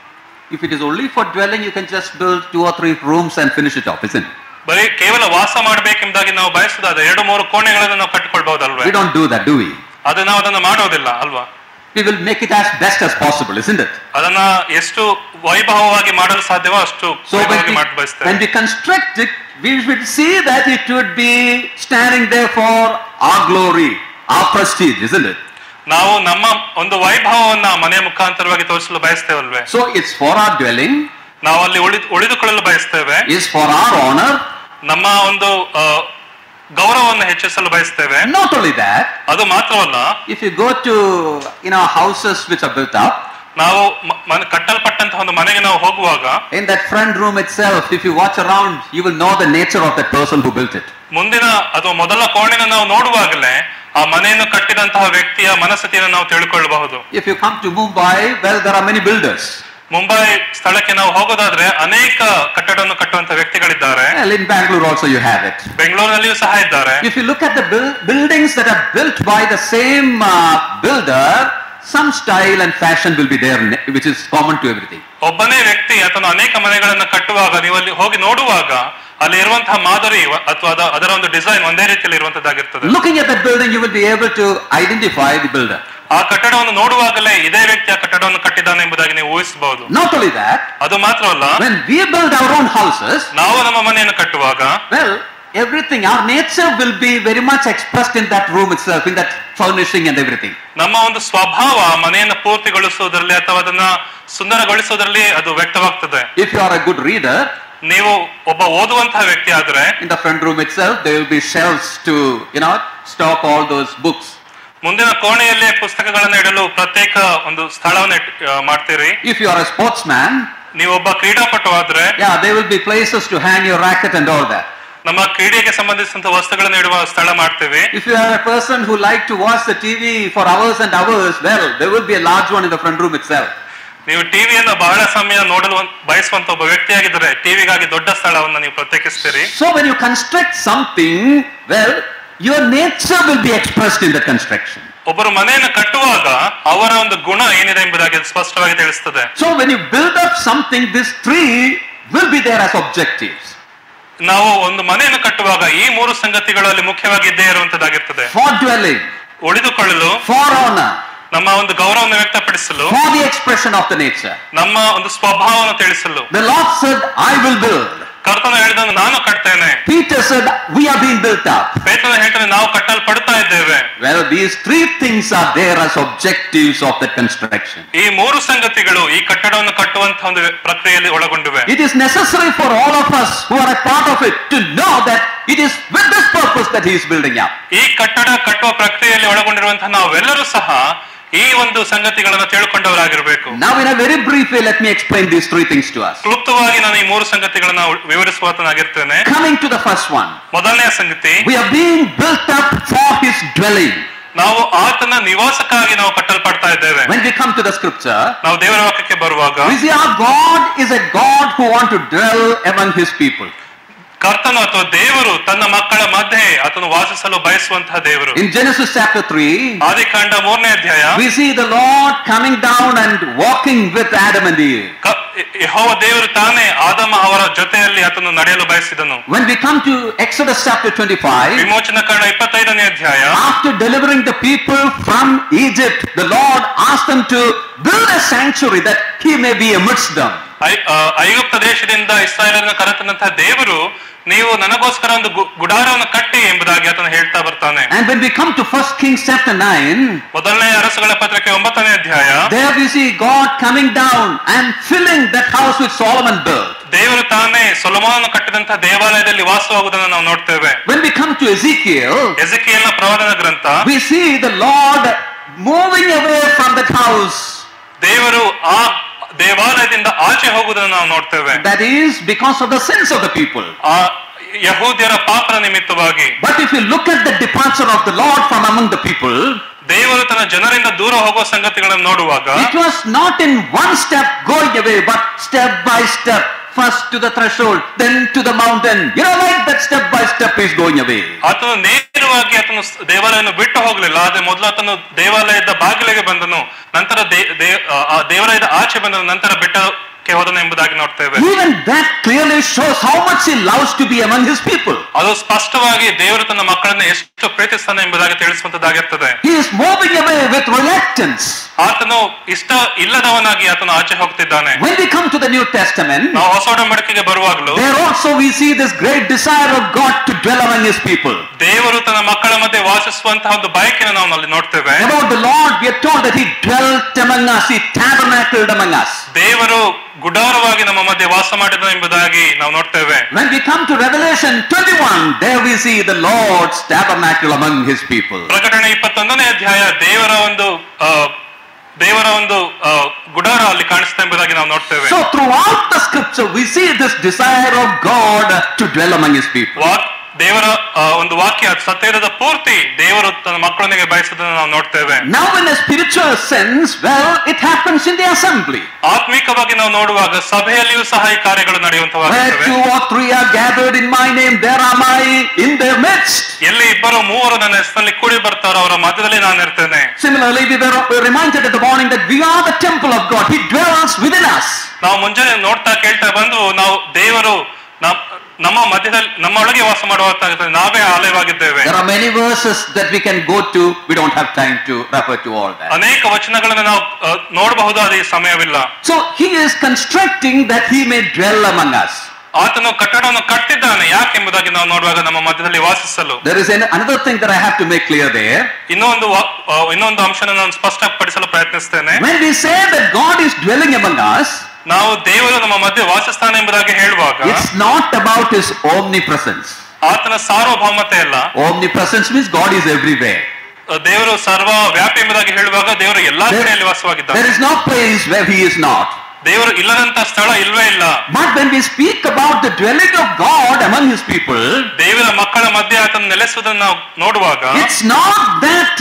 If it is only for dwelling, you can just build 2 or 3 rooms and finish it off, isn't it? ಬರೀ ಕೇವಲ ವಾಸ ಮಾಡಬೇಕೆಂಬುದಾಗಿ ನಾವು ಬಯಸುವುದಾದ್ರೆ 2-3 ಕೋಣೆಗಳನ್ನು ನಾವು ಕಟ್ಟಿಕೊಳ್ಳಬಹುದಲ್ವೇ? We don't do that, do we? ನಾವು ಅದನ್ನು ಮಾಡೋದಿಲ್ಲ ಅಲ್ವಾ? We will make it as best as possible, isn't it? ಅದನ್ನ ಎಷ್ಟು ವೈಭವವಾಗಿ ಮಾಡಲು ಸಾಧ್ಯವೋ ಅಷ್ಟು ವೈಭವವಾಗಿ ಮಾಡಲು ಬಯಸ್ತೇವೆ. When we construct it, we should see that it would be standing there for our glory, our prestige, isn't it? ನಾವು ನಮ್ಮ ಒಂದು ವೈಭವವನ್ನ ಮನೆಯ ಮುಖಾಂತರವಾಗಿ ತೋರಿಸಲು ಬಯಸ್ತೇವಲ್ವೇ? So it's for our dwelling. ನಾವು ಅಲ್ಲಿ ಉಳಿದುಕೊಳ್ಳಲು ಬಯಸ್ತೇವೆ. Is for our honor. ನಮ್ಮ ಒಂದು ಗೌರವವನ್ನು ಹೆಚ್ಚಿಸಲು ಬಯಸ್ತೇವೆ. Not only that, ಅದು ಮಾತ್ರವಲ್ಲ, if you go to houses which are built up, ನಾವು ಕಟ್ಟಲ್ಪಟ್ಟಂತಹ ಒಂದು ಮನೆಗೆ ನಾವು ಹೋಗುವಾಗ in that front room itself, if you watch around, you will know the nature of that person who built it. ಮುಂದಿನ ಅಥವಾ ಮೊದಲ ಕೋಣೆನ ನಾವು ನೋಡುವಾಗಲೇ ಆ ಮನೆಯನ್ನು ಕಟ್ಟಿದಂತಹ ವ್ಯಕ್ತಿಯ ಮನಸ್ಥಿತಿಯನ್ನು ನಾವು ತಿಳ್ಕೊಳ್ಳಬಹುದು. If you come to Mumbai, well, there are many builders. Mumbai ಸ್ಥಳಕ್ಕೆ ನಾವು ಹೋಗೋದಾದ್ರೆ ಅನೇಕ ಕಟ್ಟಡವನ್ನು ಕಟ್ಟುವಂತ ವ್ಯಕ್ತಿಗಳಿದ್ದಾರೆ. Well, in Bangalore also you have it. ಬೆಂಗಳೂರಿನಲ್ಲಿಯೂ ಸಹ ಇದ್ದಾರೆ. If you look at the buildings that are built by the same builder, some style and fashion will be there, which is common to everything. ಒಬ್ಬನೇ ವ್ಯಕ್ತಿ ಅಥವಾ ಅನೇಕ ಮನೆಗಳನ್ನು ಕಟ್ಟುವಾಗ ನೀವು ಅಲ್ಲಿ ಹೋಗಿ ನೋಡುವಾಗ ಅಲ್ಲಿ ಇರುವಂತಹ ಮಾದರಿ ಅಥವಾ ಅದರ ಒಂದು ಡಿಸೈನ್ ಒಂದೇ ರೀತಿಯಲ್ಲಿ ಇರುವಂತದ್ದಾಗಿರ್ತದೆ. Looking at that building, you will be able to identify the builder. ಆ ಕಟ್ಟಡವನ್ನು ನೋಡುವಾಗಲೇ ಇದೇ ವ್ಯಕ್ತಿ ಆ ಕಟ್ಟಡವನ್ನು ಕಟ್ಟಿದ್ದಾನೆ ಎಂಬುದಾಗಿ ನೀವು ಊಹಿಸಬಹುದು. Not only that, ಅದು ಮಾತ್ರವಲ್ಲ, when we build our own houses, ನಾವು ನಮ್ಮ ಮನೆಯನ್ನು ಕಟ್ಟುವಾಗ well, everything, our nature will be very much expressed in that room itself, in that furnishing and everything. ನಮ್ಮ ಒಂದು ಸ್ವಭಾವ ಮನೆಯನ್ನು ಪೂರ್ತಿಗೊಳಿಸುವುದರಲ್ಲಿ ಅಥವಾ ಅದನ್ನ ಸುಂದರಗೊಳಿಸುವುದರಲ್ಲಿ ಅದು ವ್ಯಕ್ತವಾಗ್ತದೆ. If you are a good reader, ನೀವು ಒಬ್ಬ ಓದುವಂತಹ ವ್ಯಕ್ತಿ ಆದ್ರೆ in the front room itself there will be shelves to stock all those books. ಮುಂದಿನ ಕೋಣೆಯಲ್ಲಿ ಪುಸ್ತಕಗಳನ್ನು ಇಡಲು ಪ್ರತ್ಯೇಕ ಒಂದು ಸ್ಥಳವನ್ನು ಮಾಡ್ತೀರಿ. If you are a sportsman, ನೀವು ಒಬ್ಬ ಕ್ರೀಡಾಪಟು ಆದ್ರೆ there will be places to hang your racket and all that. ನಮ್ಮ ಕ್ರೀಡೆಗೆ ಸಂಬಂಧಿಸಿದಂತ ವಸ್ತುಗಳನ್ನು ಇಡುವ ಸ್ಥಳ ಮಾಡ್ತೇವೆ. If you are a person who like to watch the TV for hours and hours, well, there will be a large one in the front room itself. ನೀವು ಟಿವಿಯನ್ನು ಬಹಳ ಸಮಯ ನೋಡಲು ಬಯಸುವಂತ ಒಬ್ಬ ವ್ಯಕ್ತಿಯಾಗಿದ್ದರೆ ಟಿವಿಗಾಗಿ ದೊಡ್ಡ ಸ್ಥಳವನ್ನು ನೀವು ಪ್ರತ್ಯೇಕಿಸ್ತೀರಿ. So when you construct something, well, your nature will be expressed in the construction. ಒಬ್ಬರು ಮನೆಯನ್ನು ಕಟ್ಟುವಾಗ ಅವರ ಒಂದು ಗುಣ ಏನಿದೆ ಎಂಬುದಾಗಿ ಸ್ಪಷ್ಟವಾಗಿ ತಿಳಿಸುತ್ತದೆ. So when you build up something, these 3 will be there as objectives. ನಾವು ಒಂದು ಮನೆಯನ್ನು ಕಟ್ಟುವಾಗ ಈ 3 ಸಂಗತಿಗಳು ಅಲ್ಲಿ ಮುಖ್ಯವಾಗಿ ಇದ್ದೇ ಇರುವಂತದ್ದಾಗಿರ್ತದೆ. For dwelling, ಉಳಿದುಕೊಳ್ಳಲು, for honor, ನಮ್ಮ ಒಂದು ಗೌರವವನ್ನು ವ್ಯಕ್ತಪಡಿಸಲು, for the expression of the nature. ನಮ್ಮ ಒಂದು ಸ್ವಭಾವವನ್ನು ತಿಳಿಸಲು. The Lord said, I will build. ಕರ್ತನು ಹೇಳಿದನು ನಾನು ಕಟ್ತೇನೆ. Peter said, we are being built up. ಪೇತ್ರನು ಹೇಳ್ತಾನೆ ನಾವು ಕಟ್ಟಲ್ಪಡ್ತಾ ಇದ್ದೇವೆ. Well, these 3 things are there as objectives of the construction. ಈ 3 ಸಂಗತಿಗಳು ಈ ಕಟ್ಟಡವನ್ನು ಕಟ್ಟುವಂತಹ ಒಂದು ಪ್ರಕ್ರಿಯೆಯಲ್ಲಿ ಒಳಗೊಂಡಿವೆ. It is necessary for all of us who are a part of it to know that it is with this purpose that he is building up. ಈ ಕಟ್ಟಡ ಕಟ್ಟುವ ಪ್ರಕ್ರಿಯೆಯಲ್ಲಿ ಒಳಗೊಂಡಿರುವಂತಹ ನಾವೆಲ್ಲರೂ ಸಹ ಈ ಒಂದು ಸಂಗತಿಗಳನ್ನು ತಿಳ್ಕೊಂಡವರಾಗಿರಬೇಕು. Now in a very brief way, let me explain these 3 things to us. ಕ್ಲುಪ್ತವಾಗಿ ನಾನು ಈ 3 ಸಂಗತಿಗಳನ್ನು ವಿವರಿಸುವತನಾಗಿರ್ತೇನೆ. Coming to the first one, ಮೊದಲನೇ ಸಂಗತಿ, we are being built up for his dwelling. ನಾವು ಆತನ ನಿವಾಸಕ್ಕಾಗಿ ನಾವು ಕಟ್ಟಲ್ಪಡ್ತಾ ಇದ್ದೇವೆ. When we come to the scripture, ನಾವು ದೇವರ ವಾಕ್ಯಕ್ಕೆ ಬರುವಾಗ we see our God is a God who wants to dwell among his people. ಕರ್ತನು ಅಥವಾ ದೇವರು ತನ್ನ ಮಕ್ಕಳ ಮಧ್ಯೆ ಆತನು ವಾಸಿಸಲು ಬಯಸುವಂತಹ ದೇವರು. In Genesis chapter 3, ಆದಿಕಾಂಡ 3ನೇ ಅಧ್ಯಾಯ, we see the Lord coming down and walking with Adam and Eve. ಯೆಹೋವ ದೇವರು ತಾನೇ ಆದಮ ಅವರ ಜೊತೆಯಲ್ಲಿ ಆತನು ನಡೆಯಲು ಬಯಸಿದನು. When we come to Exodus chapter 25, ವಿಮೋಚನ ಕಾಂಡ 25ನೇ ಅಧ್ಯಾಯ, after delivering the people from Egypt, the Lord asked them to build a sanctuary that he may be amidst them. ಐಗುಪ್ತ ದೇಶದಿಂದ ಇಸ್ರಾಯೇಲರನ್ನು ಕರೆತಂತಹ ದೇವರು ನೀವು ನನಗೋಸ್ಕರ ಒಂದು ಗುಡಾರವನ್ನು ಕಟ್ಟಿ ಎಂಬುದಾಗಿ ಆತನು ಹೇಳ್ತಾ ಬರ್ತಾನೆ. And when we come to 1 Kings chapter 9, ಮೊದಲನೇ ಅರಸುಗಳ ಪತ್ರಿಕೆ 9ನೇ ಅಧ್ಯಾಯ, there we see God coming down and filling that house with Solomon built. ದೇವರು ತಾನೇ ಸೊಲೊಮೋನನು ಕಟ್ಟಿದಂತಹ ದೇವಾಲಯದಲ್ಲಿ ವಾಸವಾಗುವುದನ್ನು ನಾವು ನೋಡ್ತೇವೆ. When we come to Ezekiel, ಎಜೆಕಿಯೇಲನ ಪ್ರವಾದನ ಗ್ರಂಥ, we see the Lord moving away from that house. ದೇವರು ಆ ದೇವಾಲಯದಿಂದ ಆಚೆ ಹೋಗುವುದನ್ನು ನಾವು ನೋಡ್ತೇವೆ. That is because of the sins of the people. ಯಹೂದ್ಯರ ಪಾಪದ ನಿಮಿತ್ತವಾಗಿ. But if you look at the departure of the Lord from among the people, ದೇವರು ತನ್ನ ಜನರಿಂದ ದೂರ ಹೋಗುವ ಸಂಗತಿಗಳನ್ನು ನೋಡುವಾಗ it was not in one step going away, but step by step. First to the threshold, then to the mountain. You know, like that step by step is going away. ಆತನು ನೇರವಾಗಿ ಆತನು ದೇವಾಲಯವನ್ನು ಬಿಟ್ಟು ಹೋಗಲಿಲ್ಲ. ಆದ್ರೆ ಮೊದಲು ಆತನು ದೇವಾಲಯದ ಬಾಗಿಲಿಗೆ ಬಂದನು, ನಂತರ ದೇವಾಲಯದ ಆಚೆ ಬಂದನು, ನಂತರ ಬೆಟ್ಟಕ್ಕೆ ಹೋದನು ಎಂಬುದಾಗಿ ನೋಡ್ತೇವೆ. Even that clearly shows how much he loves to be among his people. ಅದು ಸ್ಪಷ್ಟವಾಗಿ ದೇವರು ತನ್ನ ಮಕ್ಕಳನ್ನು ಎಷ್ಟು ಪ್ರೀತಿಸ್ತಾನೆ ಎಂಬುದಾಗಿ ತಿಳಿಸುವಂತದ್ದಾಗಿರ್ತದೆ. He is moving away with reluctance. ಆತನು ಇಷ್ಟ ಇಲ್ಲದವನಾಗಿ ಆತನು ಆಚೆ ಹೋಗ್ತಿದ್ದಾನೆ. When we come to the New Testament, ನಾವು ಹೊಸ ಒಡಂಬಡಿಕೆಗೆ ಬರುವಾಗಲೂ there also we see this great desire of God to dwell among his people. ದೇವರು ತನ್ನ ಮಕ್ಕಳ ಮಧ್ಯೆ ವಾಸಿಸುವಂತಹ ಒಂದು ಬಯಕೆಯನ್ನು ನಾವು ಅಲ್ಲಿ ನೋಡ್ತೇವೆ. About the Lord we are told that he dwelt among us, he tabernacled among us. ದೇವರು ಗುಡಾರವಾಗಿ ನಮ್ಮ ಮಧ್ಯೆ ವಾಸ ಮಾಡಿದ ಎಂಬುದಾಗಿ ನಾವು ನೋಡ್ತೇವೆ. When we come to Revelation 21, there we see the Lord's tabernacle among his people. ಪ್ರಕಟಣೆ 21ನೇ ಅಧ್ಯಾಯ ದೇವರ ಒಂದು ಗುಡಾರ ಅಲ್ಲಿ ಕಾಣಿಸ್ತಾ ಎಂಬುದಾಗಿ ನಾವು ನೋಡ್ತೇವೆ. So throughout the scripture we see this desire of God to dwell among his people. ದೇವರ ಒಂದು ವಾಕ್ಯ ಸತ್ಯದ ಪೂರ್ತಿ ದೇವರು ತನ್ನ ಮಕ್ಕಳೊಂದಿಗೆ ಬಯಸುವುದನ್ನು ನಾವು ನೋಡ್ತೇವೆ. Now in a spiritual sense, well, it happens in the assembly. ಆತ್ಮಿಕವಾಗಿ ನಾವು ನೋಡುವಾಗ ಸಭೆಯಲ್ಲಿಯೂ ಸಹ ಈ ಕಾರ್ಯಗಳು ನಡೆಯುವಂತವಾಗಿವೆ. Where 2 or 3 are gathered in my name, there am I in their midst. ಎಲ್ಲಿ 2-3 ನನ್ನ ಹೆಸರಿನಲ್ಲಿ ಕೂಡಿ ಬರ್ತಾರೋ ಅವರ ಮಧ್ಯದಲ್ಲಿ ನಾನು ಇರ್ತೇನೆ. Similarly, we were reminded at the morning that we are the temple of God. He dwells within us. ನಾವು ಮುಂಜಾನೆ ನೋಡ್ತಾ ಕೇಳ್ತಾ ಬಂದು ನಾವು ದೇವರು ನಮ್ಮ ಮಧ್ಯದಲ್ಲಿ ನಮ್ಮೊಳಗೆ ವಾಸ ಮಾಡುವಂತಾಗುತ್ತದೆ. ನಾವೇ ಆಲಯವಾಗಿದ್ದೇವೆ. There are many verses that we can go to. We don't have time to refer to all that. ಅನೇಕ ವಚನಗಳನ್ನು ನಾವು ನೋಡಬಹುದಾದ ಈ ಸಮಯವಿಲ್ಲ. So he is constructing that he may dwell among us. ಆತನು ಕಟ್ಟಡವನ್ನು ಕಟ್ಟಿದ್ದಾನೆ ಯಾಕೆಂಬುದಾಗಿ ನಾವು ನೋಡುವಾಗ ನಮ್ಮ ಮಧ್ಯದಲ್ಲಿ ವಾಸಿಸಲು. There is another thing that I have to make clear there. ಇನ್ನೊಂದು ಅಂಶನ ನಾನು ಸ್ಪಷ್ಟಪಡಿಸಲು ಪ್ರಯತ್ನಿಸ್ತೇನೆ. When we say that God is dwelling among us, ನಾವು ದೇವರು ನಮ್ಮ ಮಧ್ಯೆ ವಾಸಿಸ್ತಾನೆ ಎಂಬುದಾಗಿ ಹೇಳುವಾಗ it's not about his omnipresence. ಆತನ ಸಾರ್ವಭೌಮತೆ ಅಲ್ಲ. Omnipresence means God is everywhere. ದೇವರು ಸರ್ವ ವ್ಯಾಪಿ ಎಂಬುದಾಗಿ ಹೇಳುವಾಗ ದೇವರು ಎಲ್ಲಾ ಕಡೆಯಲ್ಲಿ ವಾಸವಾಗಿದ್ದಾನೆ. There is no place where he is not. ದೇವರು ಇಲ್ಲದಂತ ಸ್ಥಳ ಇಲ್ವೇ ಇಲ್ಲ. But when we speak about the dwelling of God among his people, ದೇವರ ಮಕ್ಕಳ ಮಧ್ಯೆ ಆತನ ನೆಲೆಸುವುದನ್ನು ನಾವು ನೋಡುವಾಗ it's not that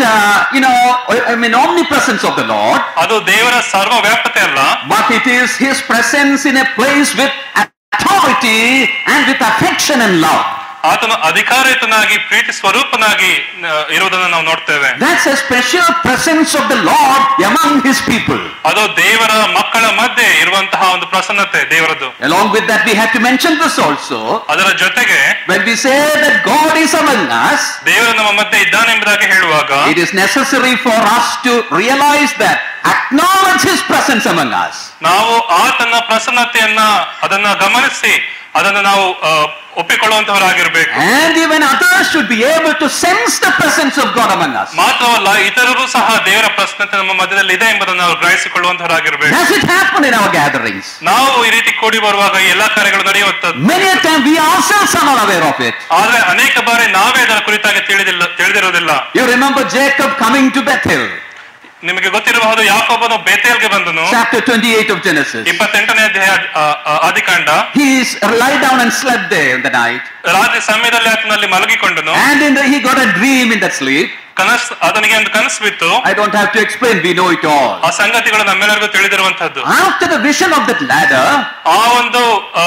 omnipresence of the Lord. ಅದು ದೇವರ ಸರ್ವ ವ್ಯಾಪತೆ ಅಲ್ಲ. But it is his presence in a place with authority and with affection and love. ಆತನು ಅಧಿಕಾರಯುತನಾಗಿ ಪ್ರೀತಿ ಸ್ವರೂಪನಾಗಿ ಇರುವುದನ್ನು ನಾವು ನೋಡ್ತೇವೆ. That's a special presence of the Lord among his people. ಅದು ದೇವರ ಮಕ್ಕಳ ಮಧ್ಯೆ ಇರುವಂತಹ ಒಂದು ಪ್ರಸನ್ನತೆ ದೇವರದು. Along with that we have to mention this also. ಅದರ ಜೊತೆಗೆ when we say that God is among us, ದೇವರು ನಮ್ಮ ಮಧ್ಯೆ ಇದ್ದಾನೆ ಎಂಬುದಾಗಿ ಹೇಳುವಾಗ it is necessary for us to realize that, acknowledge his presence among us. ನಾವು ಆತನ ಪ್ರಸನ್ನತೆಯನ್ನ ಅದನ್ನ ಗಮನಿಸಿ ಅದನ್ನು ನಾವು ಒಪ್ಪಿಕೊಳ್ಳುವಂತವರಾಗಿರಬೇಕು. And even others should be able to sense the presence of God among us. ಮಾತ್ರವಲ್ಲ ಇತರರು ಸಹ ದೇವರ ಪ್ರಸನ್ನತೆ ನಮ್ಮ ಮಧ್ಯದಲ್ಲಿ ಇದೆ ಎಂಬುದನ್ನು ನಾವು ಗ್ರಹಿಸಿಕೊಳ್ಳುವಂತವರಾಗಿರಬೇಕು. Does it happen in our gatherings? ನಾವು ಈ ರೀತಿ ಕೂಡಿ ಬರುವಾಗ ಎಲ್ಲಾ ಕಾರ್ಯಗಳು ನಡೆಯುತ್ತದೆ. Many a time we ourselves are not aware of it. ಆದ್ರೆ ಅನೇಕ ಬಾರಿ ನಾವೇ ಅದರ ಕುರಿತಾಗಿ ತಿಳಿದಿರುವುದಿಲ್ಲ. You remember Jacob coming to Bethel. ನಿಮಗೆ ಗೊತ್ತಿರಬಹುದು ಯಾಕೋಬನು ಬೇತೇಲ್ಗೆ ಬಂದನು. Chapter 28 of Genesis. 28ನೇ ಅಧ್ಯಾಯ ಆದಿಕಾಂಡ. He lie down and slept there in the night. ರಾತ್ರಿ ಸಮಯದಲ್ಲಿ ಆತನಲ್ಲಿ ಮಲಗಿಕೊಂಡನು. And he got a dream in that sleep. ಅದನಿಗೆ ಒಂದು ಕನಸು ಬಿತ್ತು. I don't have to explain, we know it all. ಆ ಸಂಗತಿಗಳು ನಮ್ಮೆಲ್ಲರಿಗೂ ತಿಳಿದಿರುವಂತದ್ದು. After the vision of that ladder, ಆ ಒಂದು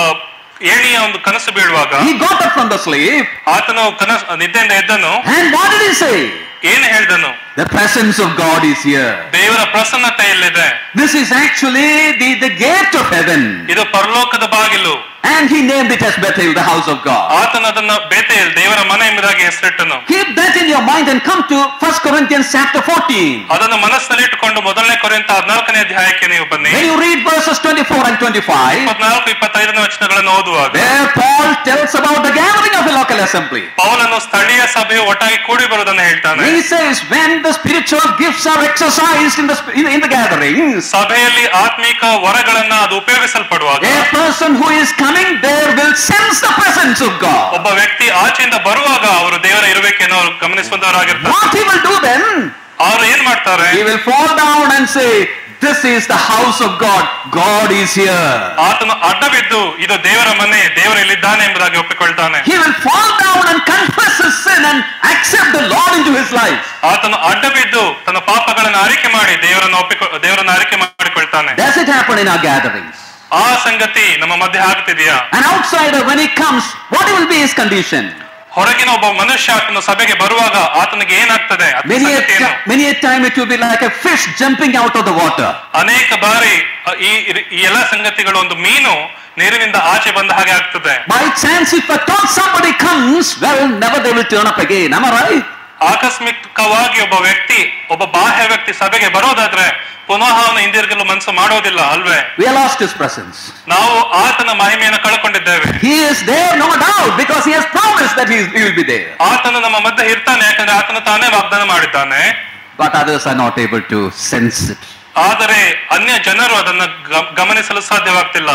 ಏಣಿಯ ಒಂದು ಕನಸು ಬೀಳುವಾಗ he got up from the sleep. ಆತನು ನಿದ್ದೆಯಿಂದ ಎದ್ದನು. And what did he say? ಏನು ಹೇಳಿದನು? The presence of God is here. ದೇವರ ಪ್ರಸನ್ನತೆ ಇಲ್ಲಿದೆ. This is actually the gate of heaven. ಇದು ಪರಲೋಕದ ಬಾಗಿಲು. And he named it as Bethel, the house of God. ಆತನು ಅದನ್ನು ಬೇತೇಲ್ ದೇವರ ಮನೆ ಎಂಬುದಾಗಿ ಹೆಸರಿಟ್ಟನು. Keep that in your mind and come to 1 Corinthians chapter 14. ಅದನ್ನು ಮನಸ್ಸಿನಲ್ಲಿ ಇಟ್ಟುಕೊಂಡು ಮೊದಲನೇ ಕೊರಿಂಥ 14ನೇ ಅಧ್ಯಾಯಕ್ಕೆ ನೀವು ಬನ್ನಿ. When you read verses 24 and 25, 24-25ನೇ ವಚನಗಳನ್ನು ಓದುವಾಗ there Paul tells about the gathering of a local assembly. ಪೌಲನು ಸ್ಥಳೀಯ ಸಭೆ ಒಟ್ಟಾಗಿ ಕೂಡಿ ಬರುವುದನ್ನು ಹೇಳ್ತಾನೆ. He says when the spiritual gifts are exercised in the gathering, ಸಭೆಯಲ್ಲಿ ಆತ್ಮಿಕ ವರಗಳನ್ನ ಅದು ಉಪಯೋಗಿಸಲ್ಪಡುವಾಗ a person who is coming there will sense the presence of God. ಒಬ್ಬ ವ್ಯಕ್ತಿ ಆಚೆಯಿಂದ ಬರುವಾಗ ಅವರು ದೇವರ ಇರುವಿಕೆಯನ್ನು ಅವರು ಗಮನಿಸುವಂತವರಾಗಿರ್ತಾರೆ. What he will do then? ಅವರು ಏನ್ ಮಾಡ್ತಾರೆ? He will fall down and say, this is the house of God. God is here. ಆತನು ಅಡ್ಡ ಬಿದ್ದು ಇದು ದೇವರ ಮನೆ, ದೇವರು ಇಲ್ಲಿದ್ದಾನೆ ಎಂಬುದಾಗಿ ಒಪ್ಪಿಕೊಳ್ತಾನೆ. He will fall down and confess his sin and accept the Lord into his life. ಆತನು ಅಡ್ಡ ಬಿದ್ದು ತನ್ನ ಪಾಪಗಳನ್ನು ಅರಿಕೆ ಮಾಡಿ ದೇವರನ್ನು ಅರಿಕೆ ಮಾಡಿಕೊಳ್ತಾನೆ. Does it happen in our gatherings? ಆ ಸಂಗತಿ ನಮ್ಮ ಮಧ್ಯೆ ಆಗ್ತಿದೆಯಾ? An outsider, when he comes, what will be his condition? ಹೊರಗಿನ ಒಬ್ಬ ಮನುಷ್ಯ ಆತನ ಸಭೆಗೆ ಬರುವಾಗ ಆತನಿಗೆ ಏನಾಗ್ತದೆ? Many a time it will be like a fish jumping out of the water. ಅನೇಕ ಬಾರಿ ಈ ಎಲ್ಲ ಸಂಗತಿಗಳು ಒಂದು ಮೀನು ನೀರಿನಿಂದ ಆಚೆ ಬಂದ ಹಾಗೆ ಆಗ್ತದೆ. By chance, if at all somebody comes, well, never they will turn up again. Am I right? ಆಕಸ್ಮಿಕವಾಗಿ ಒಬ್ಬ ಬಾಹ್ಯ ವ್ಯಕ್ತಿ ಸಭೆಗೆ ಬರೋದಾದ್ರೆ ಪುನಃ ಅವನು ಹಿಂದಿರುಗಲು ಮನಸ್ಸು ಮಾಡೋದಿಲ್ಲ ಅಲ್ವೇ? We have lost his presence. ನಾವು ಆತನ ಮಹಿಮೆಯನ್ನು ಕಳ್ಕೊಂಡಿದ್ದೇವೆ. He is there, no doubt, because he has promised that he will be there. ಆತನು ನಮ್ಮ ಮಧ್ಯೆ ಇರ್ತಾನೆ, ಯಾಕಂದ್ರೆ ಆತನು ತಾನೇ ವಾಗ್ದಾನ ಮಾಡಿದ್ದಾನೆ. But others are not able to sense it. ಆದರೆ ಅನ್ಯ ಜನರು ಅದನ್ನು ಗಮನಿಸಲು ಸಾಧ್ಯವಾಗ್ತಿಲ್ಲ.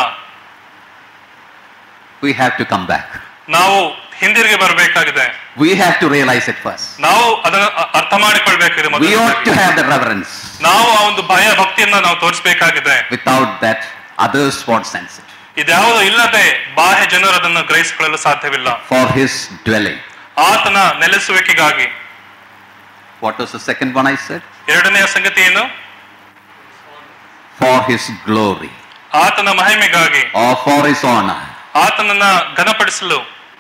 We have to come back. ನಾವು ಹಿಂದಿರುಗಿ ಬರಬೇಕಾಗಿದೆ. We have to realize it first. ನಾವು ಅದನ್ನು ಅರ್ಥ ಮಾಡಿಕೊಳ್ಬೇಕಿದೆ. We ought to have the reverence. ನಾವು ಆ ಒಂದು ಭಯ ಭಕ್ತಿಯನ್ನ ನಾವು ತೋರಿಸಬೇಕಾಗಿದೆ. Without that, others won't sense it. ಇದ್ಯಾವುದು ಇಲ್ಲದೆ ಬಾಹ್ಯ ಜನರು ಅದನ್ನು ಗ್ರಹಿಸಿಕೊಳ್ಳಲು ಸಾಧ್ಯವಿಲ್ಲ. For his dwelling. ಆತನ ನೆಲೆಸುವಿಕೆಗಾಗಿ. What was the second one I said? ಎರಡನೆಯ ಸಂಗತಿ ಏನು? For his glory. ಆತನ ಮಹಿಮೆಗಾಗಿ. Or for his honor. ಆತನನ್ನ ಘನಪಡಿಸಲು.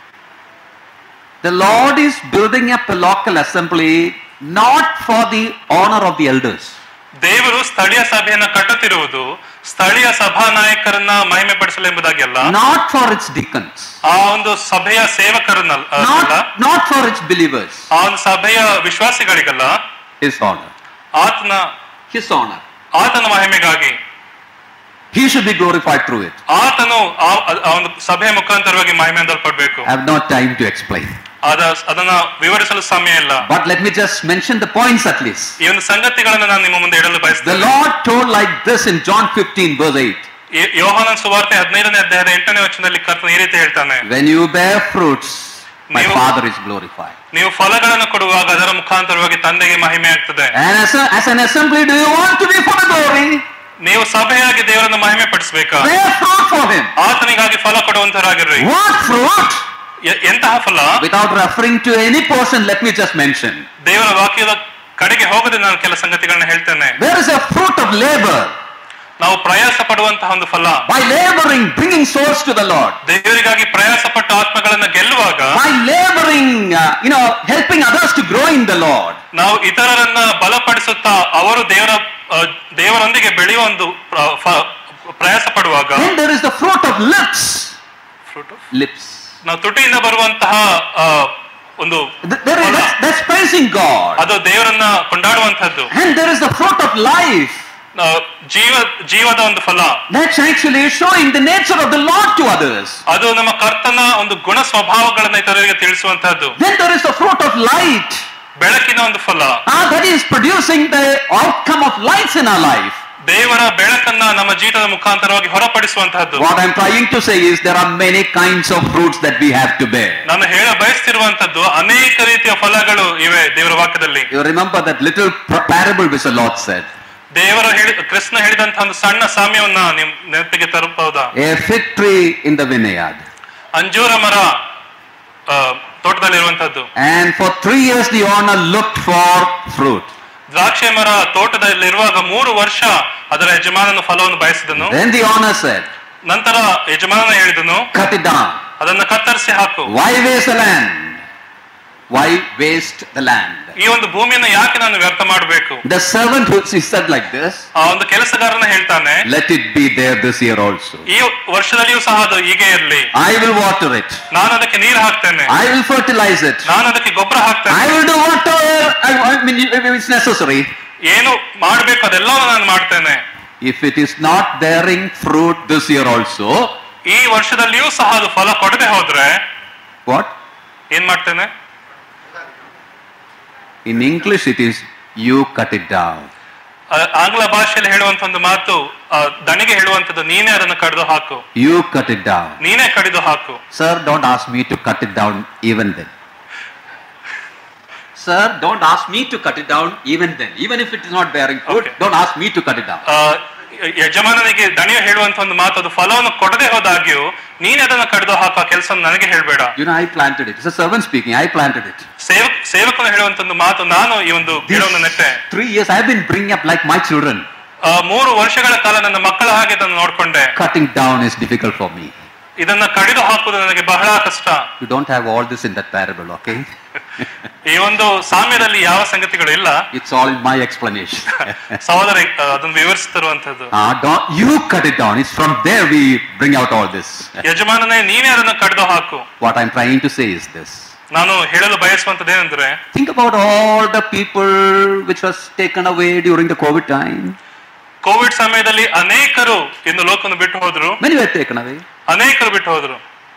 The Lord is building up a local assembly not for the honor of the elders. ದೇವರು ಸ್ಥಳೀಯ ಸಭೆಯನ್ನು ಕಟ್ಟುತ್ತಿರುವುದು ಸ್ಥಳೀಯ ಸಭಾ ನಾಯಕರನ್ನ ಮಹಿಮೆ ಪಡಿಸಲು ಎಂಬುದಾಗಿ ಅಲ್ಲ. Not for its deacons. ಆ ಒಂದು ಸಭೆಯ ಸೇವಕರನ್ನಲ್ಲ. Not for its believers. ಆ ಒಂದು ಸಭೆಯ ವಿಶ್ವಾಸಿಗಳಿಗಲ್ಲ. His honor. His honor. ಆತನ ಮಹಿಮೆಗಾಗಿ. He should be glorified through it. ಆತನು ಆ ಒಂದು ಸಭೆಯ ಮುಖಾಂತರವಾಗಿ ಮಹಿಮೆ ಹೊಂದಲ್ಪಡಬೇಕು. I have no time to explain. ಅದನ್ನ ವಿವರಿಸಲು ಸಮಯ ಇಲ್ಲ. But let me just mention the points at least. ಈ ಒಂದು ಸಂಗತಿಗಳನ್ನು ನಾನು ನಿಮ್ಮ ಮುಂದೆ ಇಡಲು ಬಯಸುತ್ತೇನೆ. The Lord told like this in John 15 verse 8. ಯೋಹಾನನ ಸುವಾರ್ತೆ 15ನೇ ಅಧ್ಯಾಯದ 8ನೇ ವಚನದಲ್ಲಿ ಕರ್ತನು ಈ ರೀತಿ ಹೇಳ್ತಾನೆ. When you bear fruits, my Father is glorified. ನೀವು ಫಲಗಳನ್ನು ಕೊಡುವಾಗ ಅದರ ಮುಖಾಂತರವಾಗಿ ತಂದೆಗೆ ಮಹಿಮೆ ಆಗ್ತದೆ. And as an assembly, do you want to be for the glory? ನೀವು ಸಭೆಯಾಗಿ ದೇವರನ್ನು ಮಹಿಮೆ ಪಡಿಸಬೇಕಾ? Bear fruit for him. ಆತನಿಗಾಗಿ ಫಲ ಕೊಡುವಂತರಾಗಿರ್ರಿ. What fruit? ಎಂತಹ ಫಲ? Without referring to any portion, let me just mention. ದೇವರ ವಾಕ್ಯದ ಕಡೆಗೆ ಹೋಗದೆ ನಾನು ಕೆಲ ಸಂಗತಿಗಳನ್ನ ಹೇಳ್ತೇನೆ. There is a fruit of labor. ನಾವು ಪ್ರಯಾಸ ಪಡುವಂತಹ ಒಂದು ಫಲ. By laboring, bringing souls to the Lord. ದೇವರಿಗಾಗಿ ಪ್ರಯಾಸ ಪಟ್ಟ ಆತ್ಮಗಳನ್ನು ಗೆಲ್ಲುವಾಗ. By laboring, helping others to grow in the Lord. ನಾವು ಇತರರನ್ನ ಬಲಪಡಿಸುತ್ತಾ ಅವರು ದೇವರೊಂದಿಗೆ ಬೆಳೆಯುವ ಒಂದು ಪ್ರಯಾಸ ಪಡುವಾಗ. Then there is the fruit of lips. Lips. ನಾವು ತುಟಿಯಿಂದ ಬರುವಂತಹ ಒಂದು that's praising God. ಅದು ದೇವರನ್ನ ಕೊಂಡಾಡುವಂತದ್ದು. And there is the fruit of life. ಜೀವದ ಒಂದು ಫಲ. That's actually showing the nature of the Lord to others. ಅದು ನಮ್ಮ ಕರ್ತನ ಒಂದು ಗುಣ ಸ್ವಭಾವಗಳನ್ನು ಇತರರಿಗೆ ತಿಳಿಸುವಂತದ್ದು. Then there is the fruit of light. ಬೆಳಕಿನ ಒಂದು ಫಲ. That is producing the outcome of light in our life. ದೇವರ ಬೆಳಕನ್ನ ನಮ್ಮ ಜೀವಿತದ ಮುಖಾಂತರವಾಗಿ ಹೊರಪಡಿಸುವಂತದ್ದು. What I am trying to say is there are many kinds of fruits that we have to bear. ನಾನು ಹೇಳ ಬಯಸ್ತಿರುವಂತದ್ದು ಅನೇಕ ರೀತಿಯ ಫಲಗಳು ಇವೆ ದೇವರ ವಾಕ್ಯದಲ್ಲಿ. You remember that little parable which the Lord said. Krishna ಹೇಳಿದಂತ ಒಂದು ಸಣ್ಣ ಸಾಮ್ಯವನ್ನ ನಿಮ್ ನೆನಪಿಗೆ ತರಬಹುದಾ? A fig tree in the vineyard. ಅಂಜೂರ ಮರ ತೋಟದಲ್ಲಿರುವಂತದ್ದು. And for 3 years the owner looked for fruit. ದ್ರಾಕ್ಷಿ ಮರ ತೋಟದಲ್ಲಿರುವಾಗ 3 ವರ್ಷ ಅದರ ಯಜಮಾನನ ಫಲವನ್ನು ಬಯಸಿದನು. Then the owner said. ನಂತರ ಯಜಮಾನ ಹೇಳಿದನು, cut it down. ಅದನ್ನು ಕತ್ತರಿಸಿ ಹಾಕು. Why waste the land? Why waste the land? ಈ ಒಂದು ಭೂಮಿಯನ್ನು ಯಾಕೆ ನಾನು ವ್ಯರ್ಥ ಮಾಡಬೇಕು? The servant who said like this. ಆ ಒಂದು ಕೆಲಸಗಾರನ ಹೇಳ್ತಾನೆ, let it be there this year also. ಈ ವರ್ಷದಲ್ಲಿಯೂ ಸಹ ಅದು ಹೀಗೆ ಇರಲಿ. I will water it. ನಾನು ಅದಕ್ಕೆ ನೀರು ಹಾಕ್ತೇನೆ. I will fertilize it. ನಾನು ಅದಕ್ಕೆ ಗೊಬ್ಬರ ಹಾಕ್ತೇನೆ. I will do whatever is necessary. ಏನು ಮಾಡಬೇಕು ಅದೆಲ್ಲವೂ ನಾನು ಮಾಡ್ತೇನೆ. If it is not bearing fruit this year also, ಈ ವರ್ಷದಲ್ಲಿಯೂ ಸಹ ಅದು ಫಲ ಕೊಡದೆ ಹೋದ್ರೆ what? ಏನ್ ಮಾಡ್ತೇನೆ? In English it is you cut it down. ಆಂಗ್ಲ ಭಾಷೆಯಲ್ಲಿ ಹೇಳುವಂತ ಒಂದು ಮಾತು, ದಣಿಗೆ ಹೇಳುವಂತದ್ದು, ನೀನೇ ಅದನ್ನು ಕಡಿದು ಹಾಕು. You cut it down. ನೀನೇ ಕಡಿದು ಹಾಕು. Sir, don't ask me to cut it down even then. Sir, don't ask me to cut it down even then. Even if it is not bearing fruit, Okay. don't ask me to cut it down. ಯಜಮಾನನಿಗೆ ದಣಿಯು ಹೇಳುವಂತ ಒಂದು ಮಾತು, ಅದು ಫಲವನ್ನು ಕೊಡದೆ ಹೋದಾಗ್ಯೂ ನೀನೇ ಅದನ್ನು ಕಡಿದು ಹಾಕೋ ಕೆಲಸ ನನಗೆ ಹೇಳ್ಬೇಡ. You know, I planted it. It's a servant speaking. I planted it. ಸೇವಕನು ಹೇಳುವಂತ ಒಂದು ಮಾತು, ನಾನು ಈ ಒಂದು ಗಿಡವನ್ನು ನೆಟ್ಟೆ. 3 years I've been bringing up like my children. 3 ವರ್ಷಗಳ ಕಾಲ ನನ್ನ ಮಕ್ಕಳ ಹಾಗೆ ಇದನ್ನು ನೋಡ್ಕೊಂಡೆ. Cutting down is difficult for me. ಇದನ್ನ ಕಡಿದು ಹಾಕುವುದು ನನಗೆ ಬಹಳ ಕಷ್ಟ. You don't have all this in that parable, okay? ಈ ಒಂದು ಸಾಮ್ಯದಲ್ಲಿ ಯಾವ ಸಂಗತಿಗಳು ಇಲ್ಲ. It's all in my explanation. ಸಹೋದರ ಅದನ್ನು ವಿವರಿಸುತ್ತಿರುವಂತದ್ದು. Don't you cut it down. It's from there we bring out all this. ಯಜಮಾನನೇ ನೀನೇ ಅದನ್ನು ಕಡಿದು ಹಾಕು. What I'm trying to say is this. ನಾನು ಹೇಳಲು ಬಯಸುವಂತದ್ದೇನೆಂದ್ರೆ, think about all the people which was taken away during the COVID time. COVID ಸಮಯದಲ್ಲಿ ಅನೇಕರು ಇಂದು ಲೋಕವನ್ನು ಬಿಟ್ಟು ಹೋದ್ರು. Many were taken away. ಅನೇಕರು ಬಿಟ್ಟು ಹೋದ್ರು.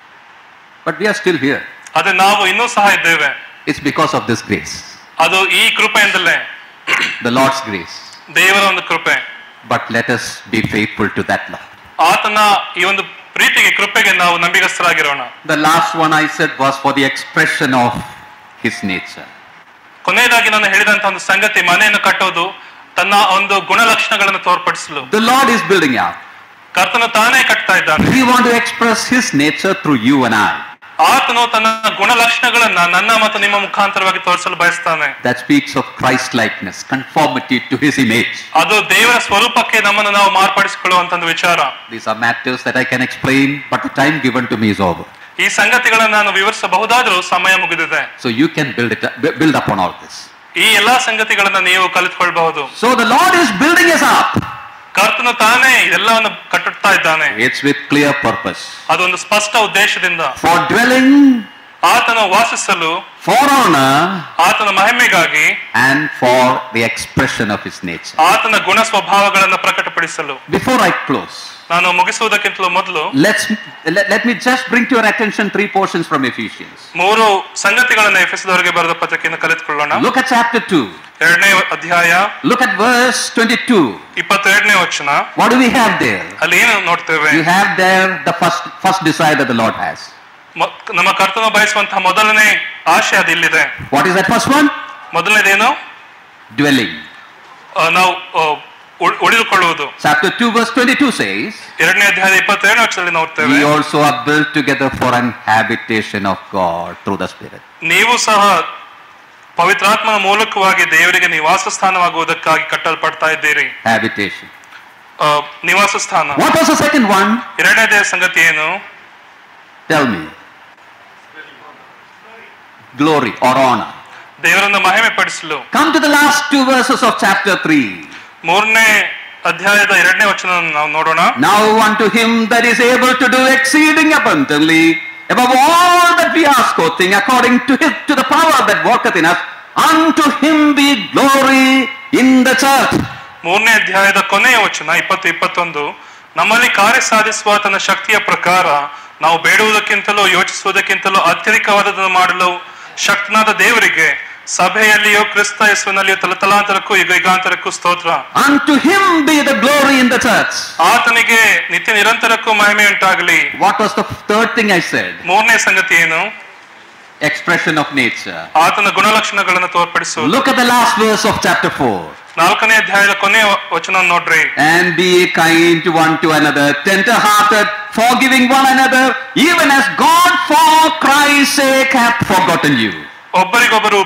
But we are still here. ಅದೇ ನಾವು ಇನ್ನೂ ಸಹ ಇದ್ದೇವೆ. It's because of this grace. ಅದು ಈ ಕೃಪೆಯಿಂದಲೇ. The Lord's grace. ದೇವರ ಒಂದು ಕೃಪೆ. But let us be faithful to that Lord. ಆತನ ಈ ಒಂದು ಪ್ರೀತಿಗೆ, ಕೃಪೆಗೆ ನಾವು ನಂಬಿಗಸ್ತರಾಗಿರೋಣ. The last one I said was for the expression of his nature. ಕೊನೆಯದಾಗಿ ನಾನು ಹೇಳಿದಂತ ಒಂದು ಸಂಗತಿ, ಮನೆಯನ್ನು ಕಟ್ಟೋದು ತನ್ನ ಒಂದು ಗುಣಲಕ್ಷಣಗಳನ್ನು ತೋರ್ಪಡಿಸಲು. The Lord is building up. ಕರ್ತನು ತಾನೇ ಕಟ್ತಾ ಇದ್ದಾನೆ. We want to express his nature through you and I. ಆತನು ತನ್ನ ಗುಣಲಕ್ಷಣಗಳನ್ನ ನನ್ನ ಮತ್ತು ನಿಮ್ಮ ಮುಖಾಂತರವಾಗಿ ತೋರಿಸಲು ಬಯಸ್ತಾನೆ. That speaks of Christ likeness, conformity to his image. ಅದು ದೇವರ ಸ್ವರೂಪಕ್ಕೆ ನಮ್ಮನ್ನು ನಾವು ಮಾರ್ಪಡಿಸಿಕೊಳ್ಳುವಂತ ಒಂದು ವಿಚಾರ. These are matters that I can explain, but the time given to me is over. ಈ ಸಂಗತಿಗಳನ್ನು ನಾನು ವಿವರಿಸಬಹುದಾದರೂ ಸಮಯ ಮುಗಿದಿದೆ. So you can build upon all this. ಈ ಎಲ್ಲಾ ಸಂಗತಿಗಳನ್ನ ನೀವು ಕಲಿತುಕೊಳ್ಳಬಹುದು. So the Lord is building us up. ಕರ್ತನು ತಾನೇ ಎಲ್ಲವನ್ನು ಕಟ್ಟುತ್ತಾ ಇದ್ದಾನೆ. It's with clear purpose. ಅದೊಂದು ಸ್ಪಷ್ಟ ಉದ್ದೇಶದಿಂದ. For dwelling, ಆತನ ವಾಸಿಸಲು, for honor, ಆತನ ಮಹಿಮೆಗಾಗಿ, and for the expression of his nature. ಆತನ ಗುಣ ಸ್ವಭಾವಗಳನ್ನು ಪ್ರಕಟಪಡಿಸಲು. Before I close, ನಾನು ಮುಗಿಸುವುದಕ್ಕಿಂತಲೂ ಮೊದಲು let me just bring to your attention 3 portions from Ephesians. 3 ಸಂಗತಿಗಳನ್ನು ಎಫೆಸದವರಿಗೆ ಬರೆದ ಪತ್ರಿಕೆಯನ್ನು ಕಲಿತುಕೊಳ್ಳೋಣ. Look at chapter 2. 2ನೇ ಅಧ್ಯಾಯ. Look at verse 22. 22ನೇ ವಚನ. What do we have there? ಅಲ್ಲಿ ಏನು ನೋಡ್ತೇವೆ? You have there the first desire that the Lord has. ನಮ್ಮ ಕರ್ತನು ಬಯಸುವಂತಹ ಮೊದಲನೇ ಆಶೆ ಅದು ಇಲ್ಲಿದೆ. What is that first one? ಮೊದಲನೇದೇನು? Dwelling. ನಾವು ಉಳಿದುಕೊಳ್ಳುವುದು. Chapter 2 verse 22 says, 2ನೇ ಅಧ್ಯಾಯದ 22ನೇ ವಚನದಲ್ಲಿ ನೋಡ್ತೇವೆ, we also are built together for an habitation of God through the Spirit. ನೀವು ಸಹ ಪವಿತ್ರಾತ್ಮನ ಮೂಲಕವಾಗಿ ದೇವರಿಗೆ ನಿವಾಸ ಸ್ಥಾನವಾಗುವುದಕ್ಕಾಗಿ ಕಟ್ಟಲ್ಪಡ್ತಾ ಇದ್ದೀರಿ. Habitation. ನಿವಾಸ ಸ್ಥಾನ. What was the second one? ಎರಡನೇ ಸಂಗತಿ ಏನು? Tell me. Glory or honor. ದೇವರನ್ನು ಮಹಿಮೆ ಪಡಿಸಲು. Come to the last 2 verses of chapter 3. 3ನೇ ಅಧ್ಯಾಯದ 2ನೇ ವಚನವನ್ನು ನಾವು ನೋಡೋಣ. Now unto him that is able to do exceeding abundantly above all that we ask or think, according to the power that worketh in us, unto him be glory in the church. 3ನೇ ಅಧ್ಯಾಯದ ಕೊನೆಯ ವಚನ 20-21, ನಮ್ಮಲ್ಲಿ ಕಾರ್ಯ ಸಾಧಿಸುವ ತನ್ನ ಶಕ್ತಿಯ ಪ್ರಕಾರ ನಾವು ಬೇಡುವುದಕ್ಕಿಂತಲೂ ಯೋಚಿಸುವುದಕ್ಕಿಂತಲೂ ಅತ್ಯಧಿಕವಾದದನ್ನು ಮಾಡಲು ಶಕ್ತನಾದ ದೇವರಿಗೆ ಸಭೆಯಲ್ಲಿಯೋ ಕ್ರಿಸ್ತ ಯೇಸುವಿನಲ್ಲಿಯೋ ತಲತಲಾಂತರಕ್ಕೂ ಯುಗಾಂತರಕ್ಕೂ ಸ್ತೋತ್ರ. Unto him be the glory in the church. ಆತನಿಗೆ ನಿತ್ಯ ನಿರಂತರಕ್ಕೂ ಮಹಿಮೆ ಉಂಟಾಗಲಿ. What was the third thing I said? 3ನೇ ಸಂಗತಿ ಏನು? Expression of nature. ಆತನ ಗುಣಲಕ್ಷಣಗಳನ್ನು ತೋರ್ಪಡಿಸುವುದು. Look at the last verse of chapter 4. 4ನೇ ಅಧ್ಯಾಯದ ಕೊನೆಯ ವಚನ ನೋಡ್ರಿ. And be kind to one to another, tender-hearted, forgiving one another, even as God for Christ's sake hath forgotten you. ಒಬ್ಬರಿಗೊಬ್ಬರು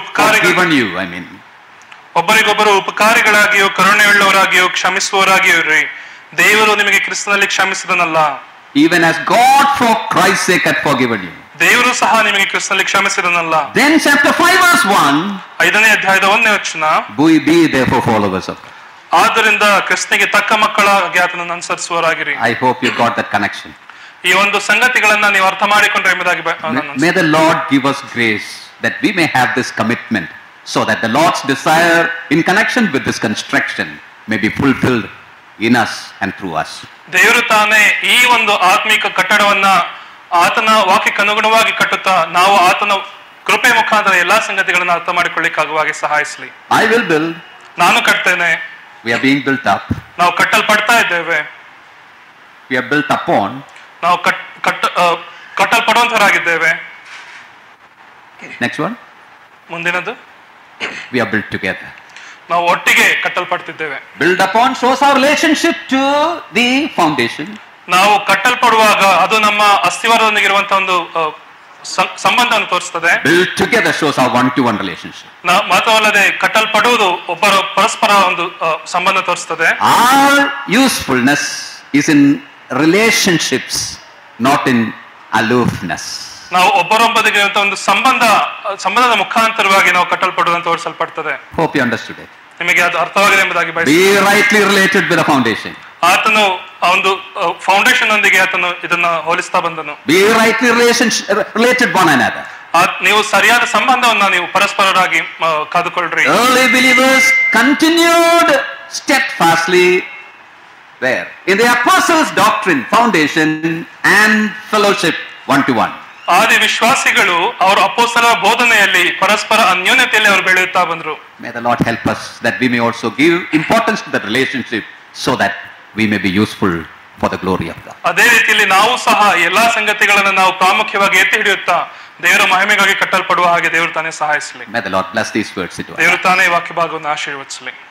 ಉಪಕಾರಿಗಳಾಗಿಯೂ ಕರುಣೆಯುಳ್ಳವರಾಗಿಯೂ ಕ್ಷಮಿಸುವವರಾಗಿಯೂ ಇರ್ರಿ. ದೇವರು ನಿಮಗೆ ಕ್ರಿಸ್ತನಲ್ಲಿ ಕ್ಷಮಿಸಿದನಲ್ಲ. Even as God for Christ's sake hath forgiven you. ದೇವರು ಸಹ ನಿಮಗೆ ಕ್ರಿಸ್ತನಲ್ಲಿ ಕ್ಷಮಿಸಿದನಲ್ಲ. Then chapter 5 verse 1. 5ನೇ ಅಧ್ಯಾಯದ 1ನೇ ವಚನ. Be therefore followers of God. ಆದ್ದರಿಂದ ಕ್ರಿಸ್ತನಿಗೆ ತಕ್ಕ ಮಕ್ಕಳಾಗಿ ಆತನನ್ನು ಅನುಸರಿಸುವವರಾಗಿರಿ. I hope you got that connection. ಈ ಒಂದು ಸಂಗತಿಗಳನ್ನ ನೀವು ಅರ್ಥ ಮಾಡಿಕೊಂಡ್ರೆ ಎಂಬುದಾಗಿ. May the Lord give us grace that we may have this commitment, so that the Lord's desire in connection with this construction may be fulfilled in us and through us. ದೇವರು ತಾನೇ ಈ ಒಂದು ಆತ್ಮಿಕ ಕಟ್ಟಡವನ್ನ ಆತನ ವಾಕ್ಯಕ್ಕೆ ಅನುಗುಣವಾಗಿ ಕಟ್ಟುತ್ತಾ ನಾವು ಆತನ ಕೃಪೆ ಮುಖಾಂತರ ಎಲ್ಲಾ ಸಂಗತಿಗಳನ್ನು ಅರ್ಥ ಮಾಡಿಕೊಳ್ಳಿಕ್ಕಾಗುವಾಗೆ ಸಹಾಯಿಸಲಿ. I will build. ನಾನು ಕಟ್ತೇನೆ. We are being built up. ನಾವು ಕಟ್ಟಲ್ಪಡ್ತಾ ಇದ್ದೇವೆ. We are built upon. ನಾವು ಕಟ್ಟಲ್ಪಡುವಂತರಾಗಿದ್ದೇವೆ. Next one. ಮುಂದಿನದು. we are built together. ನಾವು ಒಟ್ಟಿಗೆ ಕಟ್ಟಲ್ಪಡ್ತಿದ್ದೇವೆ. Build upon shows our relationship to the foundation. ನಾವು ಕಟ್ಟಲ್ಪಡುವಾಗ ಅದು ನಮ್ಮ ಅಸ್ತಿವಾರದೊಂದಿಗಿರುವಂತಹ ಒಂದು ಸಂಬಂಧವನ್ನು ತೋರಿಸ್ತದೆ. Build together shows our one-to-one relationship. ಮಾತ್ರವಲ್ಲದೆ ಕಟ್ಟಲ್ಪಡುವುದು ಒಬ್ಬರ ಪರಸ್ಪರ ಒಂದು ಸಂಬಂಧ ತೋರಿಸ್ತದೆ. Our usefulness is in relationships, not in aloofness. ನಾವು ಒಬ್ಬರೊಬ್ಬರಿಗೆ ಒಂದು ಸಂಬಂಧದ ಮುಖಾಂತರವಾಗಿ ನಾವು ಕಟ್ಟಲ್ಪಡುವುದಂತ ತೋರಿಸಲ್ಪಡ್ತದೆ. Hope you understood it. ನಿಮಗೆ ಅದು ಅರ್ಥವಾಗಿದೆ ಎಂಬುದಾಗಿ Be rightly related with the foundation. ಆತನು ಒಂದು ಫೌಂಡೇಶನ್ ಒಂದಿಗೆ ಆತನು ಇದನ್ನ ಹೋಲಿಸ್ತಾ ಬಂದನು. Be rightly related one another. ನೀವು ಸರಿಯಾದ ಸಂಬಂಧವನ್ನ ನೀವು ಪರಸ್ಪರರಾಗಿ ಕಾದುಕೊಳ್ಳ್ರಿ. Early believers continued steadfastly where? In the apostles' doctrine, foundation and fellowship one to one. ಆದಿ ವಿಶ್ವಾಸಿಗಳು ಅವರ ಅಪೊಸ್ತಲರ ಬೋಧನೆಯಲ್ಲಿ ಪರಸ್ಪರ ಅನ್ಯೋನ್ಯತೆಯಲ್ಲಿ ಅವರು ಬೆಳೆಯುತ್ತಾ ಬಂದರು. May the Lord help us that we may also give importance to that relationship so that we may be useful for the glory of God. ಅದೇ ರೀತಿಯಲ್ಲಿ ನಾವು ಸಹ ಎಲ್ಲಾ ಸಂಗತಿಗಳನ್ನು ನಾವು ಪ್ರಾಮುಖ್ಯವಾಗಿ ಎತ್ತಿ ಹಿಡಿಯುತ್ತಾ ದೇವರ ಮಹಿಮೆಗಾಗಿ ಕಟ್ಟಲ್ಪಡುವ ಹಾಗೆ ದೇವರು ತಾನೇ ಸಹಾಯಿಸಲಿ. May the Lord bless these words into us. ದೇವರು ತಾನೇ ವಾಕ್ಯ ಭಾಗವನ್ನು ಆಶೀರ್ವದಿಸಲಿ.